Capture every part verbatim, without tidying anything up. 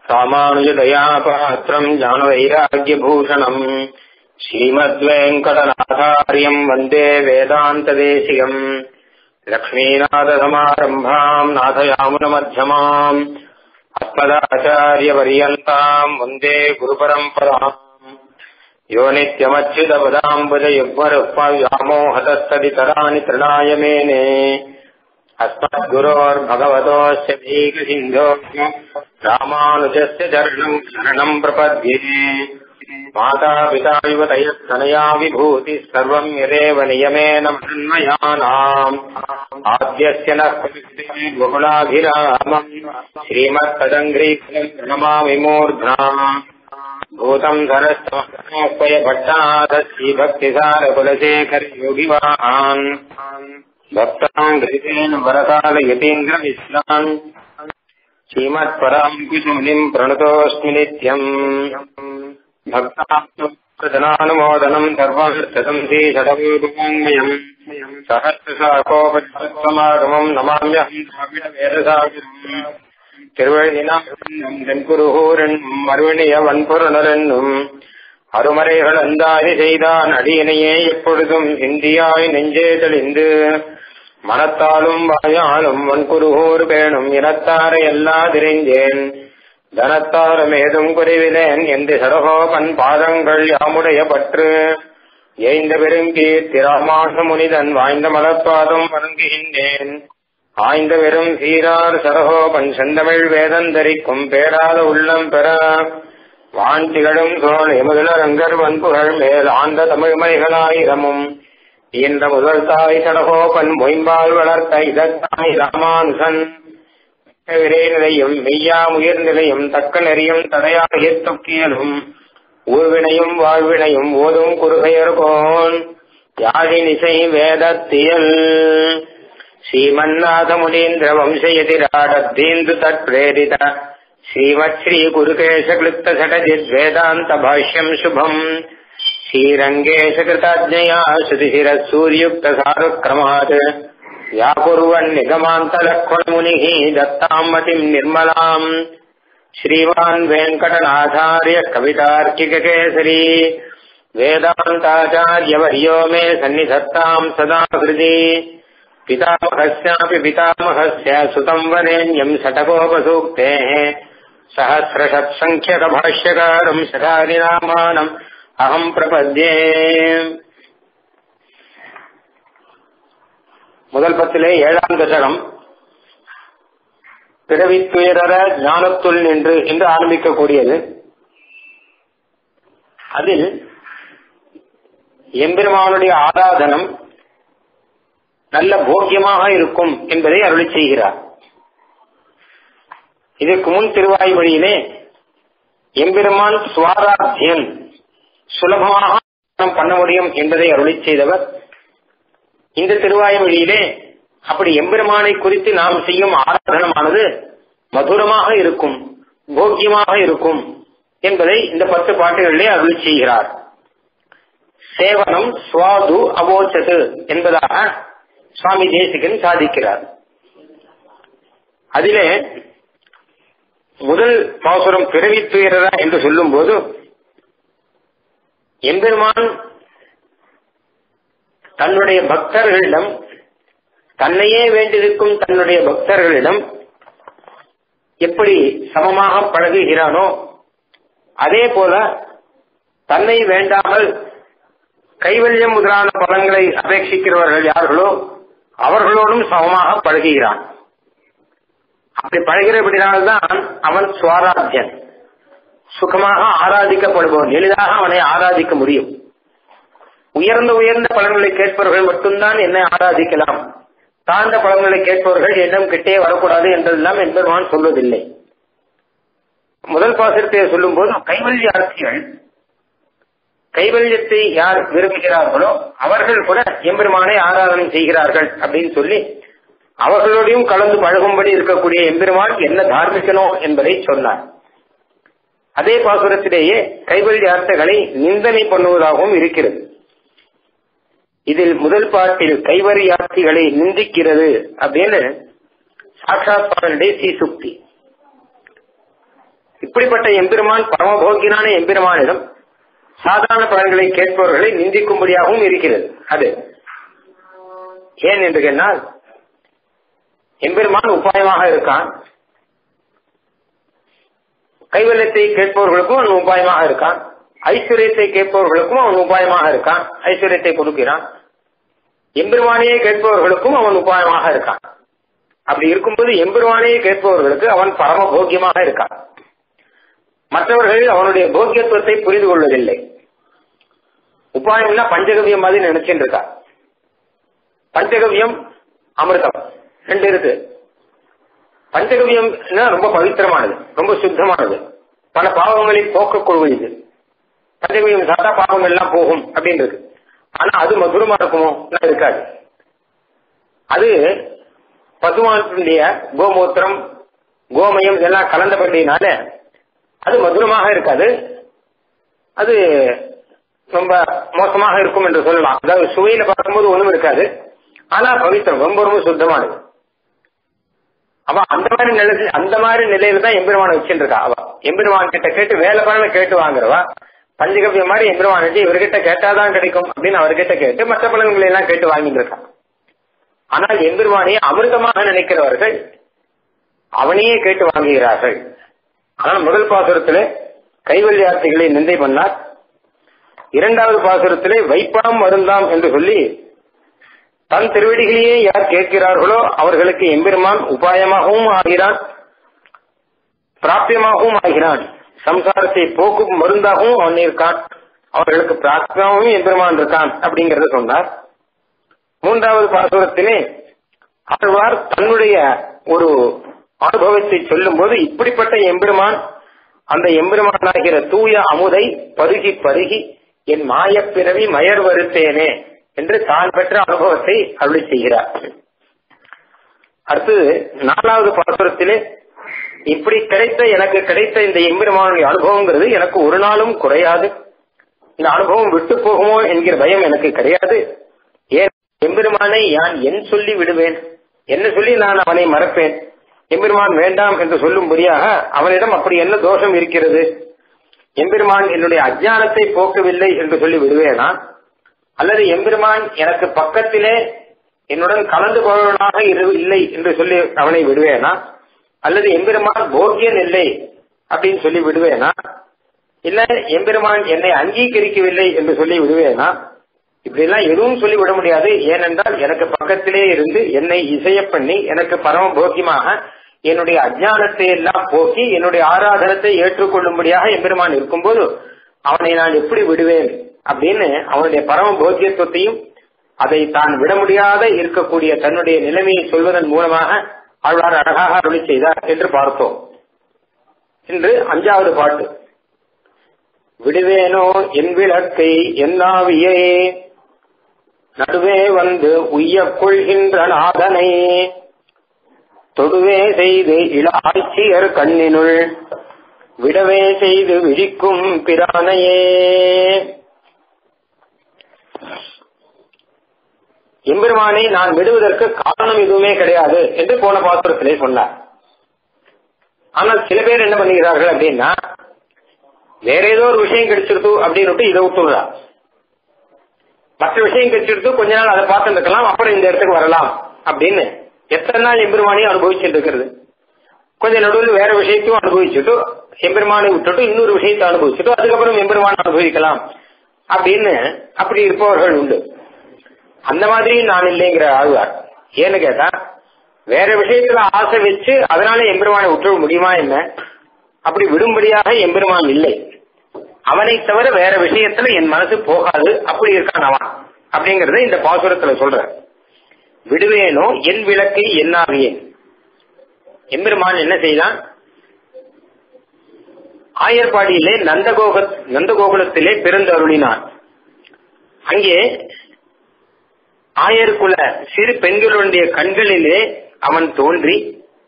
ராமானுஜதயாபாத்திரம் ஞானவைராக்யபூஷணம் ஸ்ரீமத்வேங்கடநாதார்யம் வந்தே வேதாந்ததேசிகம் லக்ஷ்மீநாதசமாரம்பாம் நாதயாமுனமध्यமாம் அஸ்மதாச்சாரியபர்யந்தாம் வந்தே குருபரம்பராம் யோ நித்யமच्युतपदाम्बुजयुग्मरुक्मव्यामोहतस्तदितराणि तृणाय मेने अस्मद्गुरोर्भगवतोऽस्य भीकसिन्धो रामानुजस्य चरणम् शरणम् प्रपद्ये मातापिता युवतयस्तनया विभूतिः सर्वम् यदेव नियमेन मन्मयानाम् आद्यस्य नः बहुलाभिरामम् श्रीमत्तदङ्घ्रीफलम् प्रणमामि मूर्ध्ना भूतम् धरस्तमस्मय भट्टनाथ श्रीभक्तिसारकुलशेखर योगिवाहान् भक्ताम् घृतेन वरकाल यतीन्द्रमिश्रान् श्रीमत्पराङ्कुशमुनिम् प्रणतोऽस्मि नित्यम् भक्तानुमोदनम् सर्वर्थम् श्रीषडगोपवाङ्मयम् सहस्रशाकोपसमागमम् नमाम्यहम् द्राविडवेदसागरम् திருவழினாம் தென்குருகூரென்னும் மறுவணிய வன்பொருணரென்னும் அருமறைகள் அந்தாதி செய்தான் அடியினையே எப்பொழுதும் இந்தியாய் நெஞ்சே தெளிந்து மனத்தாலும் வாயாலும் வன்குருகூர் பேணும் இனத்தாரை எல்லா திரிஞ்சேன் தனத்தாரும் ஏதும் குறைவிலேன் என்று சடகோபன் பாதங்கள் யாமுடைய பற்று ஏய்ந்த பெருங்கீர்த்தி ராமாச முனிதன் வாய்ந்த மலர்பாதம் வணங்குகின்றேன் ஆய்ந்த வெறும் சீரார் சரகோபன் செந்தமிழ் வேதந்தரிக்கும் பேராத உள்ளம் பெற வான்திகளும் சோழ முதலரங்கர் வன்புகள் மேல் ஆந்த தமிழ்மணிகளாயிரமும் ஈன்ற முதல் தாய் சடகோபன் மொயம்பால் வளர்த்த இதத்தாய் ராமானுசன் விரை நிலையும் மெய்யா உயிர் நிலையும் தக்க நெறியும் தடையாக தொக்கியலும் ஊர்வினையும் வாழ்வினையும் ஓதும் குறுகையர்கோன் யாழினிசை வேதத்தியல் श्रीमन्नाथमुनीन्द्र वंशयतिराडद्धीन्दु तत्प्रेरित श्रीमत् श्री गुरुकेशक्लुप्त सटजिद्वेदान्त भाष्यम् शुभम् श्रीरङ्गेश कृताज्ञया श्रुतिशिरः सूर्युक्त सारुक्रमात् व्याकुर्वन् निगमान्तलक्ष्मणमुनिः दत्ताम् मतिम् निर्मलाम् श्रीमान् वेङ्कटनाथार्य कवितार्किककेसरी वेदान्ताचार्यवर्यो मे सन्निधत्ताम् सदा हृदि पितामहस्यापि पितामहस्य सुतम् वरेण्यम् षटकोपसूक्तेः सहस्रशत्सङ्ख्यकभाष्यकारम् शतादिनामानम् अहम् प्रपद्ये. முதல் பத்திலே ஏழாம் தசகம் பிறவித்துயர ஞானத்துள் நின்று என்று ஆரம்பிக்கக்கூடியது. அதில் எம்பெருமானுடைய ஆராதனம் நல்ல போக்கியமாக இருக்கும் என்பதை அருளி செய்கிறார். இதற்கு முன் திருவாய்மொழியிலே எம்பெருமான் சுவாராத்தியன் சுலபமாக பண்ண முடியும் என்பதை அருளி செய்தவர். இந்த திருவாய்மொழியிலே அப்படி எம்பெருமானை குறித்து நாம் செய்யும் ஆராதனமானது மதுரமாக இருக்கும், போக்கியமாக இருக்கும் என்பதை இந்த பத்து பாட்டுகளிலே அருளி செய்கிறார். சேவனம் சுவாது அவோச்சது என்பதாக சுவாமி தேசிகன் சாதிக்கிறார். அதிலே முதல் பாசுரம் பிறவித்துயரா என்று சொல்லும் போது எம்பெருமான் தன்னுடைய பக்தர்களிடம், தன்னையே வேண்டியிருக்கும் தன்னுடைய பக்தர்களிடம் எப்படி சமமாக பழகுகிறானோ அதே போல தன்னை வேண்டாமல் கைவல்யம் முதலான பலன்களை அபேட்சிக்கிறவர்கள் யார்களோ அவர்களோடும் சமமாக பழகுகிறான். அப்படி பழகிறபடினால்தான் அவன் சுவாராத்தியன், சுகமாக ஆராதிக்கப்படுபவன், எளிதாக அவனை ஆராதிக்க முடியும். உயர்ந்த உயர்ந்த பலன்களை கேட்பவர்கள் மட்டும்தான் என்னை ஆராதிக்கலாம், தாழ்ந்த பலன்களை கேட்பவர்கள் என்னும் கிட்டே வரக்கூடாது என்றெல்லாம் என்பதுமான் சொல்வதில்லை. முதல் பாசத்தை சொல்லும் போது கைவல்யார்த்திகள், கைவல்யத்தை யார் விரும்புகிறார்களோ அவர்கள் கூட எம்பெருமானை ஆராதனை செய்கிறார்கள் அப்படின்னு சொல்லி அவர்களோடையும் கலந்து பழகும்படி இருக்கக்கூடிய எம்பெருமான் என்ன தார்மிகனோ என்பதை சொன்னார். அதே பாசுரத்திலேயே கைவல்யார்த்தங்களை நிந்தனை பண்ணுவதாகவும் இருக்கிறது. இதில் முதல் பாட்டில் கைவல்யார்த்திகளை நிந்திக்கிறது அப்படின்னு சாட்சாத் பாடலுடைய சீசுக்தி. இப்படிப்பட்ட எம்பெருமான் பரமபோக்கியனான எம்பெருமானிடம் சாதாரண பலன்களை கேட்பவர்களை நிந்திக்கும்படியாகவும் இருக்கிறது. அது ஏன் என்று கேட்டால், எம்பெருமான் உபாயமாக இருக்கான், கைவல்யத்தை கேட்பவர்களுக்கும் அவன் உபாயமாக இருக்கான், ஐஸ்வர்யத்தை கேட்பவர்களுக்கும் அவன் உபாயமாக இருக்கான், ஐஸ்வர்யத்தை கொடுக்கிறான். எம்பெருமானையே கேட்பவர்களுக்கும் அவன் உபாயமாக இருக்கான். அப்படி இருக்கும்போது எம்பெருமானையே கேட்பவர்களுக்கு அவன் பரம போக்கியமாக இருக்கான். மற்றவர்கள் அவனுடைய போக்கியத்துவத்தை புரிந்து கொள்வதில்லை. உபாயம்னா பஞ்சகவியம் மாதிரி நினைச்சுட்டு இருக்கா. பஞ்சகவியம் அமிர்தம் ரெண்டு இருக்கு. பஞ்சகவியம் ரொம்ப பவித்திரமானது, ரொம்ப சுத்தமானது, பல பாவங்களை போக்கக்கூடியது. பஞ்சகவியம் சாத்தா பாவங்கள் எல்லாம் போகும் அப்படின்னு இருக்கு. ஆனா அது மதுரமா இருக்குமோ? இருக்காது. அது பசுமானுடைய கோமூத்திரம் கோமயம் இதெல்லாம் கலந்தபடினால அது மதுரமாக இருக்காது. அது ரொம்ப மோசமாக இருக்கும் என்று சொல்லலாம். அதாவது சுவையில பார்க்கும்போது ஒண்ணும் இருக்காது, ஆனா பவித்திரம் ரொம்ப ரொம்ப சுத்தமானது. அவ அந்த மாதிரி நிலை அந்த மாதிரி நிலையில தான் எம்பெருமான வச்சுட்டு இருக்கா. அவ எம்பெருமான் கிட்ட கேட்டு வேலை பலனை கேட்டு வாங்குறவா. பஞ்சகவியம் மாதிரி எம்பெருமான் இவர்கிட்ட கேட்டாதான் கிடைக்கும் அப்படின்னு அவர்கிட்ட கேட்டு மற்ற பலன்களை எல்லாம் கேட்டு வாங்கிட்டு இருக்கா. ஆனால் எம்பெருமானையே அமிர்தமாக நினைக்கிறவர்கள் அவனையே கேட்டு வாங்குகிறார்கள். ஆனால் முதல் பாசுரத்திலே கைவல்யார்த்திகளை நிந்தை பண்ணார். இரண்டாவது பாசுரத்திலே வைப்பாம் வருந்தாம் என்று சொல்லி தன் திருவடிகளையே யார் கேட்கிறார்களோ அவர்களுக்கு எம்பெருமான் உபாயமாகவும் ஆகிறான், பிராப்தியமாகவும் ஆகிறான். சம்சாரத்தை போக்கும் மருந்தாகவும் அவன் இருக்கான், அவர்களுக்கு பிராப்தியமாகவும் எம்பெருமான் இருக்கான் அப்படிங்கறத சொன்னார். மூன்றாவது பாசுரத்திலே ஆழ்வார் தன்னுடைய ஒரு அனுபவத்தை சொல்லும் போது இப்படிப்பட்ட எம்பெருமான், அந்த எம்பெருமானாகிற தூய அமுதை பருகி பருகி என் மாயப்பிறவி மயர் வருத்தேனே என்று தான் பெற்ற அனுபவத்தை அருளி செய்கிறார். அடுத்தது நாலாவது பாசுரத்திலே இப்படி கிடைத்த எனக்கு கிடைத்த இந்த எம்பெருமானுடைய அனுபவங்கிறது எனக்கு ஒரு நாளும் குறையாது, இந்த அனுபவம் விட்டு போகுமோ என்கிற பயம் எனக்கு கிடையாது. ஏன் எம்பெருமானை யான் என் சொல்லி விடுவேன், என்ன சொல்லி நான் அவனை மறப்பேன்? எம்பெருமான் வேண்டாம் என்று சொல்லும்படியாக அவனிடம் அப்படி என்ன தோஷம் இருக்கிறது? எம்பெருமான் என்னுடைய அஜ்ஞானத்தை போக்கவில்லை என்று சொல்லி விடுவேனா? அல்லது எம்பெருமான் எனக்கு பக்கத்திலே என்னுடன் கலந்து கொள்வனாக இல்லை என்று சொல்லி அவனை விடுவேனா? அல்லது எம்பெருமான் போக்கியன் இல்லை அப்படின்னு சொல்லி விடுவேனா? இல்ல எம்பெருமான் என்னை அங்கீகரிக்கவில்லை என்று சொல்லி விடுவேனா? இப்படி எல்லாம் எதுவும் சொல்லி விட முடியாது. ஏனென்றால் எனக்கு பக்கத்திலே இருந்து என்னை இசைய பண்ணி எனக்கு பரம போக்கியமாக என்னுடைய அஜ்ஞானத்தை எல்லாம் போக்கி என்னுடைய ஆராதனத்தை ஏற்றுக்கொள்ளும்படியாக எம்பெருமான் இருக்கும்போது அவனை நான் எப்படி விடுவேன் அப்படின்னு அவனுடைய பரம போக்கியத்துவத்தையும் அதை தான் விட முடியாத இருக்கக்கூடிய தன்னுடைய நிலைமையை சொல்வதன் மூலமாக ஆழ்வார் அழகாக அருளி செய்தார் என்று பார்த்தோம். இன்று அஞ்சாவது பாட்டு. விடுவேனோ என் விளக்கை என்னாவியே நடுவே வந்து உய்ய கொள்கின்ற நாதனை தொடுவே செய்து இள ஆட்சியர் கண்ணினுள் விடவே செய்து விழிக்கும் பிரானையே. எம்பெருமானை நான் விடுவதற்கு காரணம் எதுவுமே கிடையாது என்று போன பாசுரத்திலே சொன்னார். ஆனால் சில பேர் என்ன பண்ணுகிறார்கள் அப்படின்னா, வேற ஏதோ ஒரு விஷயம் கிடைச்சிருது அப்படின்னு இதை விட்டுறார். மற்ற விஷயம் கிடைச்சிருது, கொஞ்ச நாள் அதை பார்த்து இருக்கலாம், அப்புறம் இந்த இடத்துக்கு வரலாம் அப்படின்னு எத்தனை நாள் எம்பெருமானையும் அனுபவிச்சுட்டு இருக்கிறது. கொஞ்ச நடுவில் வேற விஷயத்தையும் அனுபவிச்சுட்டு எம்பெருமானை விட்டுட்டு இன்னொரு விஷயத்தை அனுபவிச்சுட்டு அதுக்கப்புறம் எம்பெருமானை அனுபவிக்கலாம் அப்படின்னு அப்படி இருப்பவர்கள் உண்டு. அந்த மாதிரி நான் இல்லைங்கிற ஆழ்வார். ஏன்னு கேட்டா, வேற விஷயத்துல ஆசை வச்சு அதனால எம்பெருமானை விட்டுற முடியுமா என்ன? அப்படி விடும்படியாக எம்பெருமான் இல்லை. அவனை தவிர வேற விஷயத்துல என் மனசு போகாது, அப்படி இருக்கான் அவன் அப்படிங்கறத இந்த பாசுரத்துல சொல்ற. விடுவேனோ என் விளக்கை என்னாவியேன். எம்பெருமான் என்ன செய்தான்? ஆயர்பாடியிலே நந்தகோக நந்தகோகுலத்திலே பிறந்து அருளினான். அங்கே ஆயர்குல சிறு பெண்களுடைய கண்களிலே அவன் தோன்றி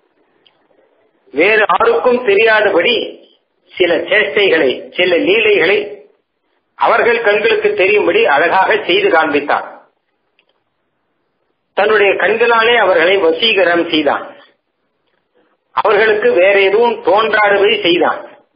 வேறு யாருக்கும் தெரியாதபடி சில சேஷ்டைகளை சில லீலைகளை அவர்கள் கண்களுக்கு தெரியும்படி அழகாக செய்து காண்பித்தான். தன்னுடைய கண்களாலே அவர்களை வசீகரம் செய்தான். அவர்களுக்கு வேற எதுவும் தோன்றாதபடி செய்தான்.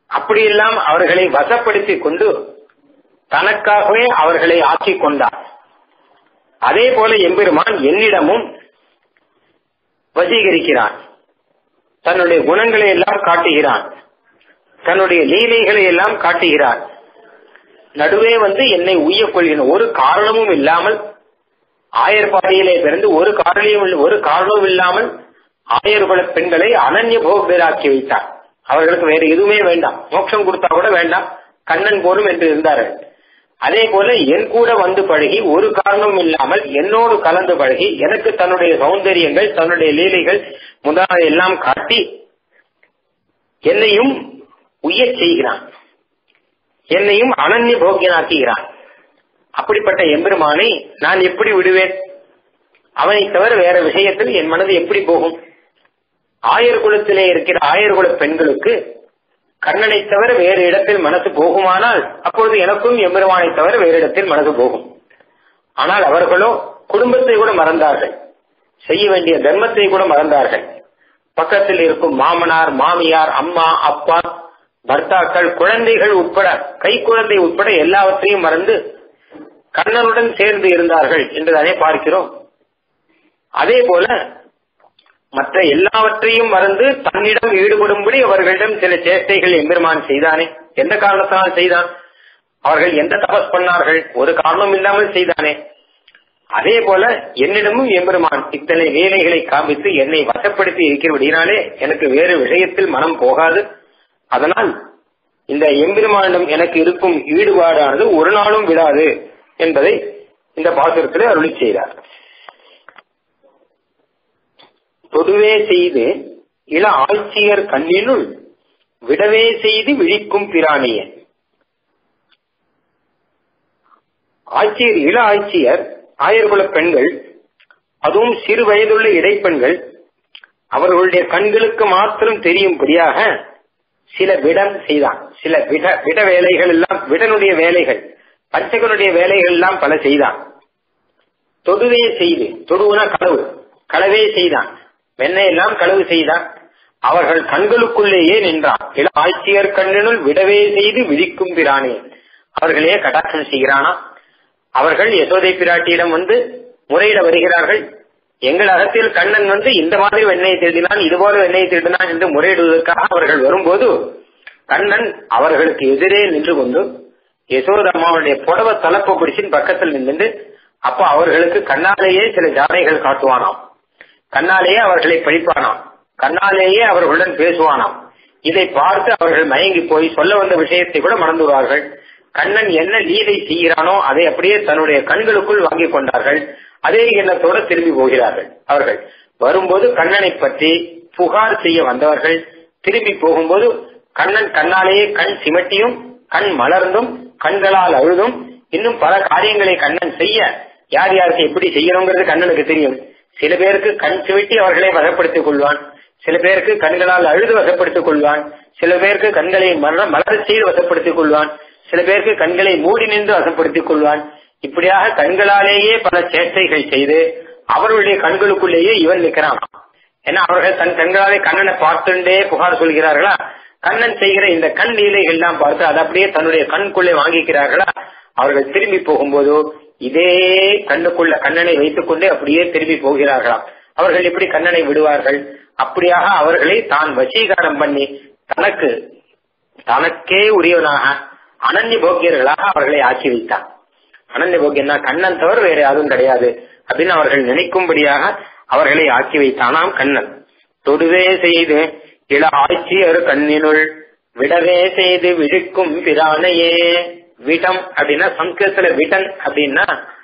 அப்படியெல்லாம் அவர்களை வசப்படுத்தி கொண்டு தனக்காகவே அவர்களை ஆக்கிக் கொண்டார். அதே போல எம்பெருமான் என்னிடமும் வசீகரிக்கிறான். தன்னுடைய குணங்களை எல்லாம் காட்டுகிறான், தன்னுடைய லீலைகளை எல்லாம் காட்டுகிறான். நடுவே வந்து என்னை உய்யக் கொள்கிறான். ஒரு காரணமும் இல்லாமல் ஆயர்பாடியிலே பிறந்து ஒரு காரணமும் ஒரு காரணமும் இல்லாமல் ஆயர்குல பெண்களை அனன்ய போகராக்கி வைத்தார். அவர்களுக்கு வேற எதுவுமே வேண்டாம், மோட்சம் கொடுத்தா கூட வேண்டாம், கண்ணன் போலும் என்று இருந்தார்கள். அதே போல என் கூட வந்து பழகி ஒரு காரணமும் இல்லாமல் என்னோடு கலந்து பழகி எனக்கு தன்னுடைய சௌந்தரியங்கள் தன்னுடைய லீலைகள் முதலாக எல்லாம் காட்டி என்னையும் உய்யச் செய்கிறான், என்னையும் அனன்ய போக்கியனாக்குகிறான். அப்படிப்பட்ட எம்பெருமானை நான் எப்படி விடுவேன்? அவனை தவிர வேற விஷயத்தில் என் மனது எப்படி போகும்? ஆயர் குலத்திலே இருக்கிற ஆயர்குல பெண்களுக்கு கண்ணனை தவிர வேறு இடத்தில் மனசு போகுமானால் அப்பொழுது எனக்கும் எம்பெருமானை தவிர வேறு இடத்தில் மனசு போகும். ஆனால் அவர்களோ குடும்பத்தை கூட மறந்தார்கள், செய்ய வேண்டிய தர்மத்தை கூட மறந்தார்கள். பக்கத்தில் இருக்கும் மாமனார் மாமியார் அம்மா அப்பா பர்த்தாக்கள் குழந்தைகள் உட்பட கை குழந்தை உட்பட எல்லாவற்றையும் மறந்து கண்ணனுடன் சேர்ந்து இருந்தார்கள் என்றுதானே பார்க்கிறோம். அதே போல மற்ற எல்லாவற்றையும் மறந்து தன்னிடம் ஈடுபடும்படி அவர்களிடம் சில சேஷ்டைகள் எம்பெருமான் செய்தானே. எந்த காரணத்தினால் செய்தான்? அவர்கள் எந்த தபஸ் பண்ணார்கள்? ஒரு காரணம் இல்லாமல் செய்தானே. அதே போல என்னிடமும் எம்பெருமான் இத்தனை வேலைகளை காண்பித்து என்னை வசப்படுத்தி இருக்கிறபடினாலே எனக்கு வேறு விஷயத்தில் மனம் போகாது. அதனால் இந்த எம்பெருமானிடம் எனக்கு இருக்கும் ஈடுபாடானது ஒரு நாளும் விடாது என்பதை இந்த பாசுரத்திலே அருளி செய்தார். தொடுவே செய்து இள ஆட்சியர் கண்ணினுள் விடவே செய்து விழிக்கும் பிராணிய. ஆட்சியர் இள ஆட்சியர் ஆயர்குல பெண்கள், அதுவும் சிறு வயதுள்ள இடைப்பெண்கள், அவர்களுடைய கண்களுக்கு மாத்திரம் தெரியும்படியாக சில விடம் செய்தான். சில விட விட வேலைகள் எல்லாம், விடனுடைய வேலைகள், பச்சகனுடைய வேலைகள் எல்லாம் பல செய்தான். தொடுவே செய்து, தொடுவுனா களவு, களவே செய்தான், வெண்ணையெல்லாம் களவு செய்தான். அவர்கள் கண்களுக்குள்ளேயே நின்றான். இள ஆட்சியர் கண்ணினுள் விடவே செய்து விழிக்கும் பிரானே. அவர்களே கடாட்சம் செய்கிறானா. அவர்கள் யசோதை பிராட்டியிடம் வந்து முறையிட வருகிறார்கள். எங்கள் அகத்தில் கண்ணன் வந்து இந்த மாதிரி வெண்ணையை திருடினான், இதுபோல வெண்ணையை திருடினான் என்று முறையிடுவதற்காக அவர்கள் வரும்போது கண்ணன் அவர்களுக்கு எதிரே நின்று கொண்டு யசோதம்மாவுடைய புடவை தலப்ப பிடிச்சின் பக்கத்தில் நின்று அப்ப அவர்களுக்கு கண்ணாலேயே சில ஜாடைகள் காட்டுவானாம், கண்ணாலேயே அவர்களை படிப்பானாம், கண்ணாலேயே அவர்களுடன் பேசுவானாம். இதை பார்த்து அவர்கள் மயங்கி போய் சொல்ல வந்த விஷயத்தை கூட மறந்துவார்கள். கண்ணன் என்ன லீலை செய்கிறானோ அதை அப்படியே தன்னுடைய கண்களுக்குள் வாங்கிக் கொண்டார்கள். அதே எண்ணத்தோடு திரும்பி போகிறார்கள். அவர்கள் வரும்போது கண்ணனை பற்றி புகார் செய்ய வந்தவர்கள் திரும்பி போகும்போது கண்ணன் கண்ணாலேயே கண் சிமட்டியும் கண் மலர்ந்தும் கண்களால் அழுதும் இன்னும் பல காரியங்களை கண்ணன் செய்ய யார் யாருக்கு எப்படி செய்யணுங்கிறது கண்ணனுக்கு தெரியும். சில பேருக்கு கண் சிமிட்டி அவர்களை வசப்படுத்திக் கொள்வான், சில பேருக்கு கண்களால் அழுது வசப்படுத்திக் கொள்வான், சில பேருக்கு கண்களை மலர் செய்து வசப்படுத்திக் கொள்வான், சில பேருக்கு கண்களை மூடி நின்று வசப்படுத்திக் கொள்வான். இப்படியாக கண்களாலேயே பல சேஷ்டைகள் செய்து அவர்களுடைய கண்களுக்குள்ளேயே இவன் நிற்கிறான். ஏன்னா அவர்கள் தன் கண்களாலே கண்ணனை பார்த்துட்டே புகார் சொல்கிறார்களா, கண்ணன் செய்கிற இந்த கண் லீலைகள் எல்லாம் பார்த்து அதை அப்படியே தன்னுடைய கண்ணுக்குள்ளே வாங்கிக்கிறார்களா. அவர்கள் திரும்பி போகும்போது இதே கண்ணுக்குள்ள கண்ணனை வைத்துக் கொண்டே அப்படியே திரும்பி போகிறார்களாம். அவர்கள் எப்படி கண்ணனை விடுவார்கள்? அப்படியாக அவர்களை தான் வசீகாரம் பண்ணி தனக்கு தனக்கே உரியவனாக அனன்ய போக்கியர்களாக அவர்களை ஆக்கி வைத்தான். அனன்ய போக்கியன்னா கண்ணன் தவிர வேற யாரும் கிடையாது அப்படின்னு அவர்கள் நினைக்கும்படியாக அவர்களை ஆக்கி வைத்தானாம் கண்ணன். தொடுவே செய்து இள ஆட்சியர் கண்ணினுள் விடவே செய்து விழிக்கும் பிரானையே. விடம் அப்படின்னா சம்ஸ்கிருதத்துல விடன் அப்படின்னா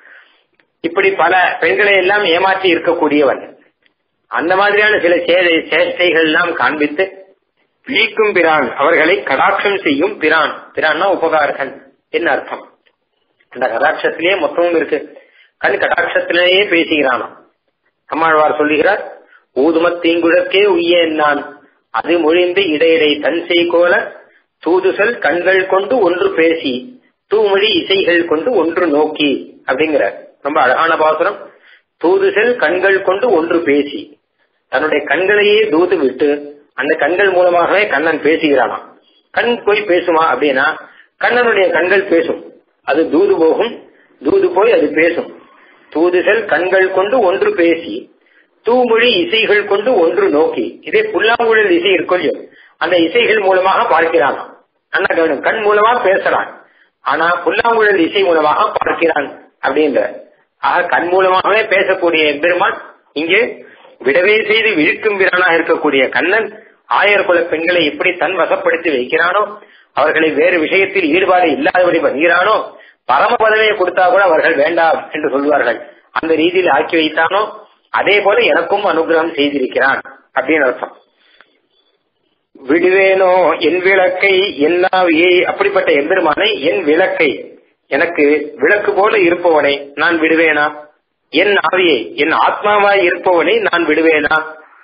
இப்படி பல பெண்களை எல்லாம் ஏமாற்றி இருக்கக்கூடியவன். அந்த மாதிரியான சில சேஷ்டைகள் எல்லாம் காண்பித்து விழிக்கும் பிரான், அவர்களை கடாட்சம் செய்யும் பிரான். பிரான்னா உபகாரகன் என்ன அர்த்தம்? அந்த கடாட்சத்திலேயே மொத்தமும் இருக்கு. கண் கடாட்சத்திலேயே பேசுகிறானாம். அம்மாழ்வார் சொல்லுகிறார், ஊதுமத் தீங்குழற்கே உய்ய நான் அது மொழிந்து இடையிடை தன் செய்கோல தூதுசல் கண்கள் கொண்டு ஒன்று பேசி தூமொழி இசைகள் கொண்டு ஒன்று நோக்கி அப்படிங்கிறார். ரொம்ப அழகான பாசுரம். தூதுசல் கண்கள் கொண்டு ஒன்று பேசி, தன்னுடைய கண்களையே தூது விட்டு அந்த கண்கள் மூலமாகவே கண்ணன் பேசுகிறானாம். கண் போய் பேசுமா அப்படின்னா கண்ணனுடைய கண்கள் பேசும். அது தூது போகும், தூது போய் அது பேசும். தூதுகள் கண்கள் கொண்டு ஒன்று பேசி தூமொழி இசைகள் கொண்டு ஒன்று நோக்கி. இதே புல்லாங்குழல் இசை இருக்கொள்ளோ, அந்த இசைகள் மூலமாக பார்க்கிறான். அண்ணா கண் மூலமா பேசுறான், ஆனா புல்லாங்குழல் இசை மூலமாக பார்க்கிறான் அப்படின்ற. ஆக கண் மூலமாகவே பேசக்கூடிய எம்பெருமான் இங்கே விடவே செய்து விழிக்கும் வீரனாக இருக்கக்கூடிய கண்ணன் ஆயர் குல பெண்களை எப்படி தன் வசப்படுத்தி வைக்கிறானோ, அவர்களை வேறு விஷயத்தில் ஈடுபாடு இல்லாதபடி பண்ணுகிறானோ, பரம பதவியை கொடுத்தா கூட அவர்கள் வேண்டாம் என்று சொல்வார்கள், அந்த ரீதியில் ஆக்கி வைத்தானோ, அதே போல எனக்கும் அனுகிரகம் செய்திருக்கிறான் அப்படின்னு அர்த்தம். விடுவேனோ என் விளக்கை என்னாவியை, அப்படிப்பட்ட எம்பெருமானை என் விளக்கை, எனக்கு விளக்கு போல இருப்பவனை நான் விடுவேனா? என் ஆவியை, என் ஆத்மாவாய் இருப்பவனை நான் விடுவேனா?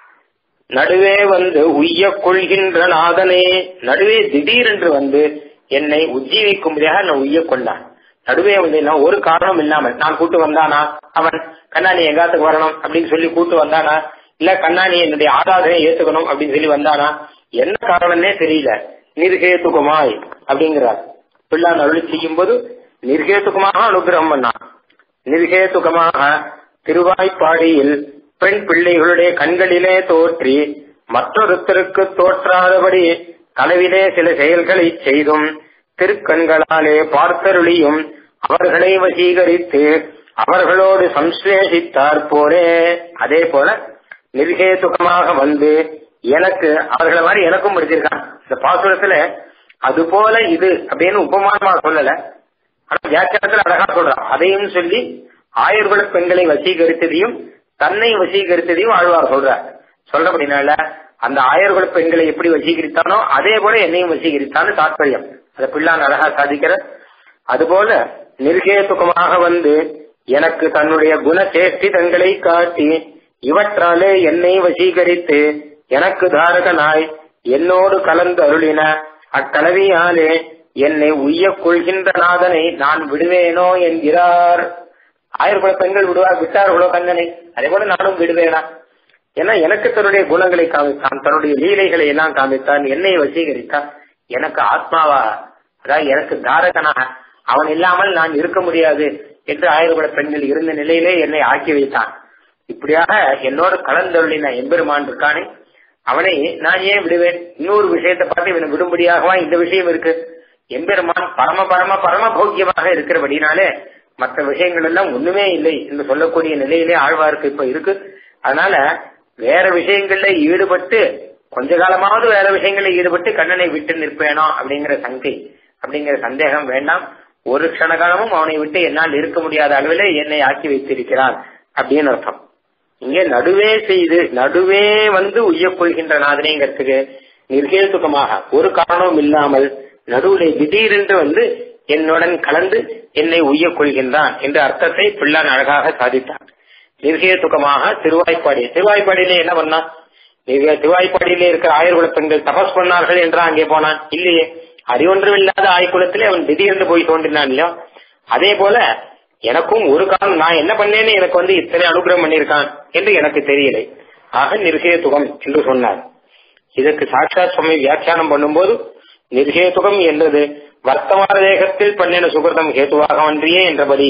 நடுவே வந்து உய்ய கொள்கின்ற நாதனே, நடுவே திடீரென்று வந்து என்னை உஜ்ஜீவிக்கும்படியாக நான் உய்ய கொண்டான். நடுவே வந்து நான் ஒரு காரணம் இல்லாமல் நான் கூட்டு வந்தானா, அவன் கண்ணாணி எங்காத்துக்கு வரணும் அப்படின்னு சொல்லி கூட்டு வந்தானா, இல்ல கண்ணாணி என்னுடைய ஆராதனை ஏத்துக்கணும் அப்படின்னு சொல்லி வந்தானா, என்ன காரணம்னே தெரியல. நிர்ஹேதுகமாய் அப்படிங்கிறார் பிள்ளான் அருளி செய்யும் போது நிர்ஹேதுகமாக அனுகிரகம் பண்ணான். நிர்ஹேதுகமாக திருவாய்ப்பாடியில் பெண் பிள்ளைகளுடைய கண்களிலே தோற்றி மற்றொருத்தருக்கு தோற்றாதபடி கனவிலே சில செயல்களை செய்தும் திருக்கண்களாலே பார்த்தருளியும் அவர்களை வசீகரித்து அவர்களோடு சம்ஸ்லேஷித்தார் போலே, அதே போல நிர்ஹேதுகமாக வந்து எனக்கு அவர்களை மாதிரி எனக்கும் படிச்சிருக்கான். இந்த பாசுரத்துல அது போல இது அப்படின்னு உபமானமா சொல்லல, ஆனா வியாக்கியானத்துல அழகா சொல்றான். அதையும் சொல்லி ஆயுர்குல பெண்களை வசீகரித்ததையும் தன்னை வசீகரித்ததையும் ஆழ்வார் சொல்றார். சொல்றபடினால அந்த ஆயுர்குல பெண்களை எப்படி வசீகரித்தானோ அதே போல என்னையும் வசீகரித்தான்னு தாற்பயம். அதை பிள்ளான் அழகா சாதிக்கிற. அதுபோல நிர்ஹேதுகமாக வந்து எனக்கு தன்னுடைய குண சேஷ்டிதங்களை காட்டி இவற்றாலே என்னை வசீகரித்து எனக்கு தாரகனாய் என்னோடு கலந்து அருளின அக்கலவியாலே என்னை உய்ய கொள்கின்ற நாதனை நான் விடுவேனோ என்கிறார். ஆயிரக்குல பெண்கள் விடுவார், விட்டார்களோ கண்ணனை, அதே போல நானும் விடுவேனா? ஏன்னா எனக்கு தன்னுடைய குணங்களை காமித்தான், தன்னுடைய லீலைகளை எல்லாம் காமித்தான், என்னை வசீகரித்தான். எனக்கு ஆத்மாவா, அதாவது எனக்கு தாரகனாக அவன் இல்லாமல் நான் இருக்க முடியாது என்று ஆயிரக்குல பெண்கள் இருந்த நிலையிலே என்னை ஆக்கி வைத்தான். இப்படியாக என்னோடு கலந்தருளின எம்பெருமான் இருக்கானே, அவனை நான் ஏன் விடுவேன்? இன்னொரு விஷயத்தை பார்த்து இவனை விடும்படியாகவா இந்த விஷயம் இருக்கு? எம்பெருமான் பரம பரம பரம போக்கியமாக இருக்கிறபடினாலே மற்ற விஷயங்கள் எல்லாம் ஒண்ணுமே இல்லை என்று சொல்லக்கூடிய நிலையிலே ஆழ்வாருக்கு இப்ப இருக்கு. அதனால வேற விஷயங்கள்ல ஈடுபட்டு கொஞ்ச காலமாவது வேற விஷயங்களில் ஈடுபட்டு கண்ணனை விட்டு நிற்பேனோ அப்படிங்கிற சங்கை, அப்படிங்கிற சந்தேகம் வேண்டாம். ஒரு க்ஷண காலமும் அவனை விட்டு என்னால் இருக்க முடியாத அளவிலே என்னை ஆக்கி வைத்திருக்கிறான் அப்படின்னு அர்த்தம். இங்கே நடுவே செய்து நடுவே வந்து உய்ய கொள்கின்ற நாதனைங்கிறதுக்கு நிர்ஹேதுகமாக ஒரு காரணமும் இல்லாமல் நடுவுலே திடீரென்று வந்து என்னுடன் கலந்து என்னை உய்ய கொள்கின்றான் என்ற அர்த்தத்தை பிள்ளான் அழகாக சாதித்தான். நிர்ஹேதுகமாக திருவாய்ப்பாடி, திருவாய்ப்பாடியிலே என்ன பண்ணான்? திருவாய்ப்பாடியிலே இருக்கிற ஆயுர்குல பெண்கள் தபஸ் பண்ணார்கள் என்றா அங்கே போனான்? இல்லையே. அறிவொன்றும் இல்லாத ஆய்குலத்திலே அவன் திடீரென்று போய் தோன்றினான் இல்லையோ. அதே போல எனக்கும் ஒரு காலம் நான் என்ன பண்ணேன்னு எனக்கு வந்து இத்தனை அனுகிரகம் பண்ணியிருக்கான் என்று எனக்கு தெரியலை. ஆக நிர்ஹேதுகம் என்று சொன்னார். இதற்கு சாட்சாத் சுவாமி வியாக்கியானம் பண்ணும்போது நிர்ஹேதுகம் என்றது வர்த்தமான தேகத்தில் பண்ணின சுகிருதம் ஹேதுவாக ஒன்றியே என்றபடி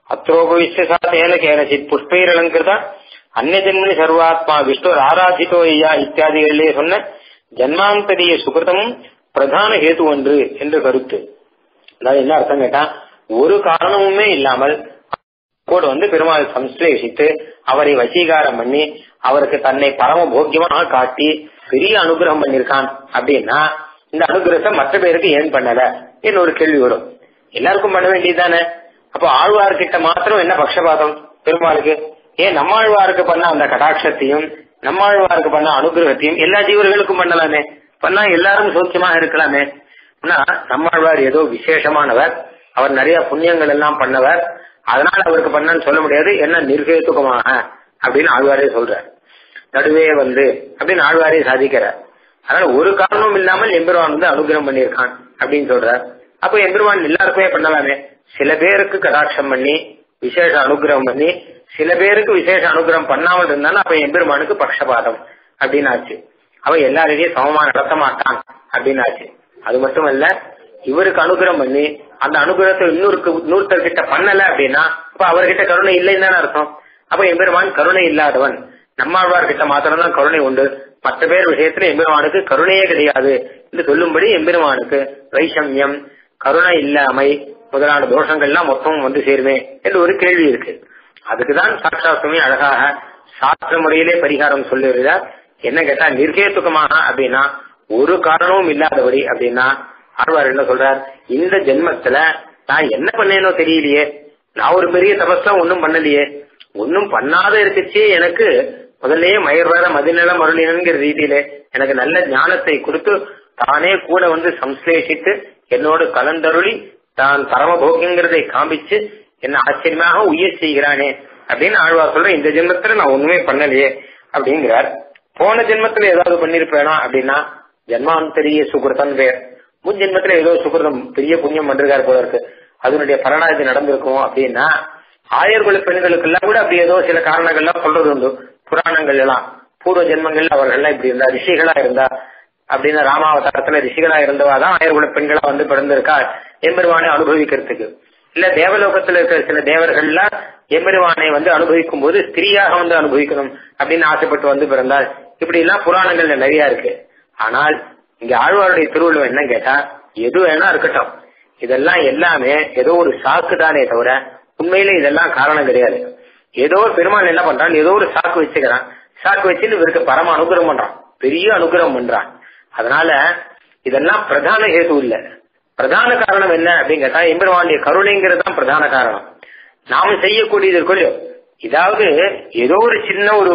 அத்ரோபவிசேன கேனசித் புஷ்பைரலங்கிருத அந்நிய ஜென்மனி சர்வாத்மா விஷ்ணு ஆராதித்தோ ஐயா இத்தியாதிகளிலே சொன்ன ஜன்மாந்தரிய சுகிருதமும் பிரதான ஹேது ஒன்று என்று கருத்து. அதாவது என்ன அர்த்தம் கேட்டா, ஒரு காரணமுமே இல்லாமல் கூட வந்து பெருமாள் சம்ஸ்லேஷித்து அவரை வசீகாரம் பண்ணி அவருக்கு தன்னை பரம போக்கியமாக காட்டி பெரிய அனுகிரகம் பண்ணிருக்கான் அப்படின்னா இந்த அனுகிரகத்தை மற்ற பேருக்கு ஏன் பண்ணல என்று ஒரு கேள்வி வரும். எல்லாருக்கும் பண்ண வேண்டியதுதானே. அப்போ ஆழ்வார்கிட்ட மாத்திரம் என்ன பட்சபாதம் பெருமாளுக்கு? ஏன் நம்மாழ்வாருக்கு பண்ண அந்த கடாட்சத்தையும் நம்மாழ்வாருக்கு பண்ண அனுகிரகத்தையும் எல்லா ஜீவர்களுக்கும் பண்ணலாமே, பண்ணா எல்லாரும் சௌக்கியமாக இருக்கலாமே. நம்மாழ்வார் ஏதோ விசேஷமானவர், அவர் நிறைய புண்ணியங்கள் எல்லாம் பண்ணவர், அதனால அவருக்கு பண்ணான்னு சொல்ல முடியாது. என்ன நிர்ஹேதுகமாக அப்படின்னு ஆழ்வாரே சொல்றார். நடுவே வந்து அப்படின்னு ஆழ்வாரே சாதிக்கிறார். அதனால ஒரு காரணமும் இல்லாமல் எம்பெருமான் வந்து அனுகிரகம் பண்ணியிருக்கான் அப்படின்னு சொல்றார். அப்ப எம்பெருமான் எல்லாருக்குமே பண்ணலாமே. சில பேருக்கு கடாட்சம் பண்ணி விசேஷ அனுகிரகம் பண்ணி சில பேருக்கு விசேஷ அனுகிரகம் பண்ணாமல் இருந்தாலும் அப்ப எம்பெருமானுக்கு பட்சபாதம் அப்படின்னு ஆச்சு. அவன் எல்லாரையும் சமமா நடத்த மாட்டான் அப்படின்னு ஆச்சு. அது மட்டுமல்ல, இவருக்கு அனுகிரகம் பண்ணி அந்த அனுகிரகத்தை இன்னொருக்கு இன்னொருத்தர்கிட்ட பண்ணல அப்படின்னா அப்ப அவர்கிட்ட கருணை இல்லைன்னு தானே அர்த்தம். அப்ப எம்பெருமான் கருணை இல்லாதவன். நம்மாழ்வார்கிட்ட மாத்திரம்தான் கருணை உண்டு, மற்ற பேர் விஷயத்துல எம்பெருமானுக்கு கருணையே கிடையாது என்று சொல்லும்படி எம்பெருமானுக்கு வைஷமியம், கருணை இல்லாமை முதலான தோஷங்கள்லாம் மொத்தம் வந்து சேருமே என்று ஒரு கேள்வி இருக்கு. அதுக்குதான் சாட்சாத்மே அழகாக சாஸ்திர முறையிலே பரிகாரம் சொல்லுகிறார். என்ன கேட்டா, நிர்கேதுக்கமாக அப்படின்னா ஒரு காரணமும் இல்லாதபடி அப்படின்னா ஆழ்வார் என்ன சொல்றார், இந்த ஜென்மத்துல நான் என்ன பண்ணேனோ தெரியலையே, நான் ஒரு பெரிய தபஸ்லாம் ஒன்னும் பண்ணலையே, ஒன்னும் பண்ணாத இருக்கச்சே எனக்கு முதல்லயே மயர்வர மதிநலம் அருளினங்கிற ரீதியிலே எனக்கு நல்ல ஞானத்தை கொடுத்து தானே கூட வந்து சம்ஸ்லேஷித்து என்னோடு கலந்தருளி தான் பரமபோகியங்கிறதை காமிச்சு என்ன ஆச்சரியமாக உயிர் செய்கிறானே அப்படின்னு ஆழ்வார் சொல்ற. இந்த ஜென்மத்துல நான் ஒண்ணுமே பண்ணலையே அப்படிங்கிறார். போன ஜென்மத்துல ஏதாவது பண்ணிருப்பேனா அப்படின்னா ஜென்மாந்தரிய சுகிருத்தன் பேர். முன் ஜென்மத்துல ஏதோ சுகிருதம் பெரிய புண்ணியம் பண்றாரு போல இருக்கு, அதனுடைய பலனா இது நடந்திருக்கும் அப்படின்னா ஆயர்குல பெண்களுக்கு எல்லாம் கூட அப்படி ஏதோ சில காரணங்கள்லாம் சொல்றது உண்டு. புராணங்கள் எல்லாம் பூர்வ ஜென்மங்கள்ல அவர்கள்லாம் இப்படி இருந்தா, ரிஷிகளா இருந்தா அப்படின்னு ராமாவதாரத்துல ரிஷிகளா இருந்தவாதான் ஆயர்குல பெண்களா வந்து பிறந்திருக்கா எம்பெருமானை அனுபவிக்கிறதுக்கு. இல்ல தேவலோகத்துல இருக்கிற சில தேவர்கள்லாம் எம்பெருமானை வந்து அனுபவிக்கும் போது ஸ்திரீயாக வந்து அனுபவிக்கணும் அப்படின்னு ஆசைப்பட்டு வந்து பிறந்தால், இப்படி எல்லாம் புராணங்கள்ல நிறைய இருக்கு. ஆனால் இங்க ஆழ்வாருடைய திருவள்ளுவம் என்ன கேட்டா, எது வேணா இருக்கட்டும், இதெல்லாம் எல்லாமே ஏதோ ஒரு சாக்கு தானே தவிர உண்மையில இதெல்லாம் காரணம் கிடையாது. ஏதோ பெருமாள் என்ன பண்றான், ஏதோ ஒரு சாக்கு வச்சுக்கிறான், சாக்கு வச்சுன்னு இவருக்கு பரம அனுகிரகம் பண்றான், பெரிய அனுகிரகம் பண்றான். அதனால இதெல்லாம் பிரதான ஹேது இல்ல. பிரதான காரணம் என்ன அப்படின்னு கேட்டா எம்பெருமானுடைய கருணைங்கிறது தான் பிரதான காரணம். நாம செய்யக்கூடியது இருக்கோ, இதாவது ஏதோ ஒரு சின்ன ஒரு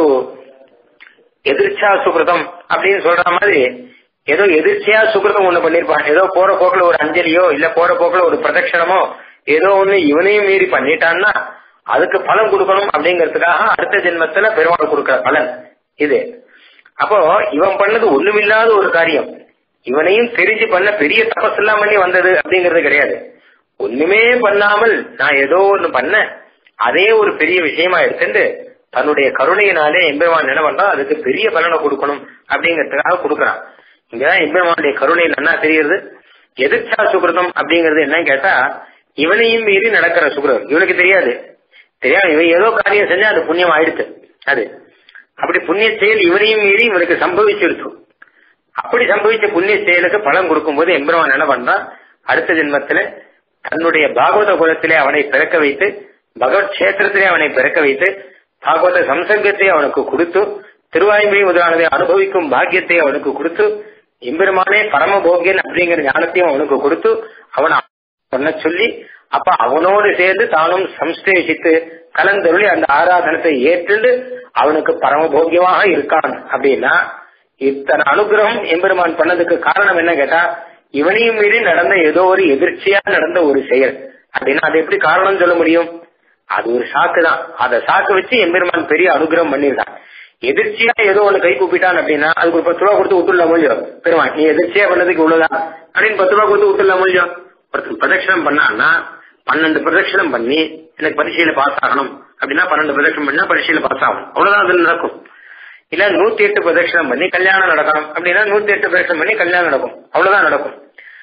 எதிர்ச்சா சுகிருதம் அப்படின்னு சொல்ற மாதிரி ஏதோ எதிர்ச்சியா சுகிருதம் ஒண்ணு பண்ணிருப்பான். ஏதோ போற போக்குல ஒரு அஞ்சலியோ இல்ல போற போக்குல ஒரு பிரதட்சணமோ ஏதோ ஒண்ணு இவனையும் மீறி பண்ணிட்டான்னா அதுக்கு பலன் கொடுக்கணும் அப்படிங்கறதுக்காக அடுத்த ஜென்மத்துல பெருமாள் கொடுக்கிற பலன் இது. அப்போ இவன் பண்ணது ஒண்ணுமில்லாத ஒரு காரியம், இவனையும் தெரிஞ்சு பண்ண பெரிய தபஸ் எல்லாம் பண்ணி வந்தது அப்படிங்கறது கிடையாது. ஒண்ணுமே பண்ணாமல் நான் ஏதோ ஒண்ணு பண்ண அதே ஒரு பெரிய விஷயமா எடுத்துட்டு தன்னுடைய கருணையினாலே எம்பெருமான் என்ன பண்றான், அதுக்கு பெரிய பலனை கொடுக்கணும் அப்படிங்கறதுக்காக கொடுக்கறான். இங்கதான் எம்பெருமானுடைய கருணையில் என்ன தெரியுது, எதிர்ச்சா சுகிருதம் அப்படிங்கறது என்னன்னு கேட்டா இவனையும் மீறி நடக்கிற சுகிருதம். இவனுக்கு தெரியாது தெரியாது இவன் ஏதோ காரியம் செஞ்சா அது புண்ணியம் ஆயிடுச்சு. அது அப்படி புண்ணிய செயல் இவனையும் மீறி இவனுக்கு சம்பவிச்சிருச்சு. அப்படி சம்பவிச்ச புண்ணிய செயலுக்கு பலன் கொடுக்கும் போது எம்பெருமான் என்ன பண்றான், அடுத்த ஜென்மத்தில தன்னுடைய பாகவத குலத்திலே அவனை பிறக்க வைத்து, பகவத் கஷேத்திரத்திலே அவனை பிறக்க வைத்து, பாகவத சம்சர்க்கத்தை அவனுக்கு கொடுத்து, திருவாய்மொழி முதலானதை அனுபவிக்கும் பாக்கியத்தை அவனுக்கு கொடுத்து, எம்பெருமானே பரமபோகியன் அப்படிங்கிற ஞானத்தையும் அவனுக்கு கொடுத்து அவனை பண்ண சொல்லி, அப்ப அவனோடு சேர்ந்து தானும் சம்ஸ்லேஷித்து கலந்தருளி அந்த ஆராதனத்தை ஏற்று அவனுக்கு பரமபோகியமாக இருக்கான். அப்படின்னா இத்தனை அனுகிரகம் எம்பெருமான் பண்ணதுக்கு காரணம் என்ன கேட்டா இவனையும் மீறி நடந்த ஏதோ ஒரு எதிர்ச்சியா நடந்த ஒரு செயல். அப்படின்னா அது எப்படி காரணம் சொல்ல முடியும்? அது ஒரு சாக்கு தான். அதை சாக்கு வச்சு எம்பெருமான் பெரிய அனுகிரகம் பண்ணிருக்கான். எதிர்ச்சியா ஏதோ ஒண்ணு கை கூப்பிட்டான் அப்படின்னா அதுக்கு ஒரு பத்து ரூபா கொடுத்து விட்டுல முடியும். பெருமான் நீ எதிர்ச்சியா பண்ணதுக்கு இவ்வளவுதான் அப்படின்னு பத்து ரூபா கொடுத்து விட்டுல முடியும். ஒருத்தர் பிரதட்சணம் பண்ணான்னா பன்னெண்டு பிரதட்சணம் பண்ணி எனக்கு பரீட்சையில பாஸ் ஆகணும் அப்படின்னா பன்னெண்டு பிரதட்சணம் பண்ணா பரீட்சையில பாஸ் ஆகும், அவ்வளவுதான் அதுல நடக்கும். இல்ல நூத்தி எட்டு பிரதட்சணம் பண்ணி கல்யாணம் நடக்கணும் அப்படின்னா நூத்தி எட்டு பிரதட்சணம் பண்ணி கல்யாணம் நடக்கும், அவ்வளவுதான் நடக்கும்.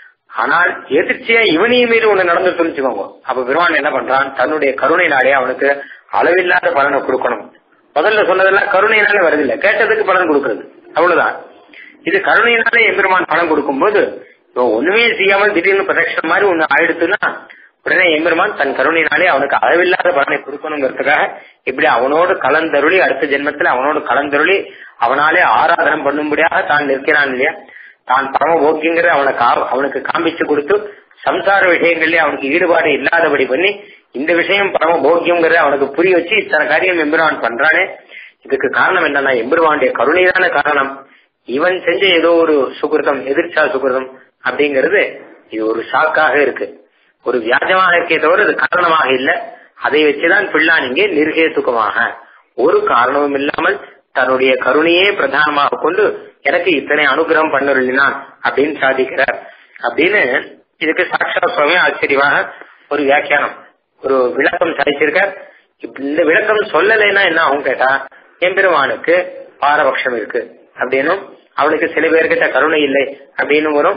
ஆனால் எதிர்ச்சியா இவனையும் மீறி ஒண்ணு நடந்து சொல்லிச்சுக்கோங்க. அப்ப பெருமான் என்ன பண்றான், தன்னுடைய கருணையினாலே அவனுக்கு அளவில்லாத பலனை கொடுக்கணும். முதல்ல சொன்னதெல்லாம் கருணையினாலே வருதில்லை, கேட்டதுக்கு பலன் கொடுக்கறது, அவ்வளவுதான். இது கருணையினாலே எம்பெருமான் பலன் கொடுக்கும் போது ஒண்ணுமே செய்யாமல் திடீர்னு பிரதட்சணம் மாதிரி ஒண்ணு ஆயிடுச்சுன்னா உடனே எம்பெருமான் தன் கருணையினாலே அவனுக்கு அளவில்லாத பலனை கொடுக்கணுங்கிறதுக்காக இப்படி அவனோடு கலந்தருளி அடுத்த ஜென்மத்துல அவனோடு கலந்தருளி அவனாலே ஆராதனம் பண்ணும்படியாக தான் நிற்கிறான் இல்லையா. தான் பரமபோக்கியங்கிற அவனுக்கு அவனுக்கு காண்பிச்சு கொடுத்து சம்சார விஷயங்கள்லயே அவனுக்கு ஈடுபாடு இல்லாதபடி பண்ணி இந்த விஷயம் பரமபோக்கியங்கிற அவனுக்கு புரிய வச்சு இத்தனை காரியம் எம்பெருமான் பண்றானே. இதுக்கு காரணம் என்னன்னா எம்பெருமானுடைய கருணைதான காரணம். இவன் செஞ்ச ஏதோ ஒரு சுகிருதம் எதிர்ச்சா சுகிருதம் அப்படிங்கிறது இது ஒரு சாக்காக இருக்கு, ஒரு வியாஜமாக இருக்கே தவிர இது காரணமாக இல்ல. அதை வச்சுதான் பிள்ளான் இங்கே நிர்ஹேதுக்கமாக ஒரு காரணமும் இல்லாமல் தன்னுடைய கருணையே பிரதானமாக கொண்டு எனக்கு இத்தனை அனுகிரகம் பண்ணருளினான் அப்படின்னு சாதிக்கிறார். அப்படின்னு இதுக்கு சாட்சாத் சுவாமி ஆச்சரியமாக ஒரு வியாக்கியானம் ஒரு விளக்கம் சாதிச்சிருக்கார். இந்த விளக்கம் சொல்லலைன்னா என்ன ஆகும் கேட்டா எம்பெருமானுக்கு பாரபட்சம் இருக்கு அப்படின்னும் அவனுக்கு சில பேர்கிட்ட கருணை இல்லை அப்படின்னு வரும்.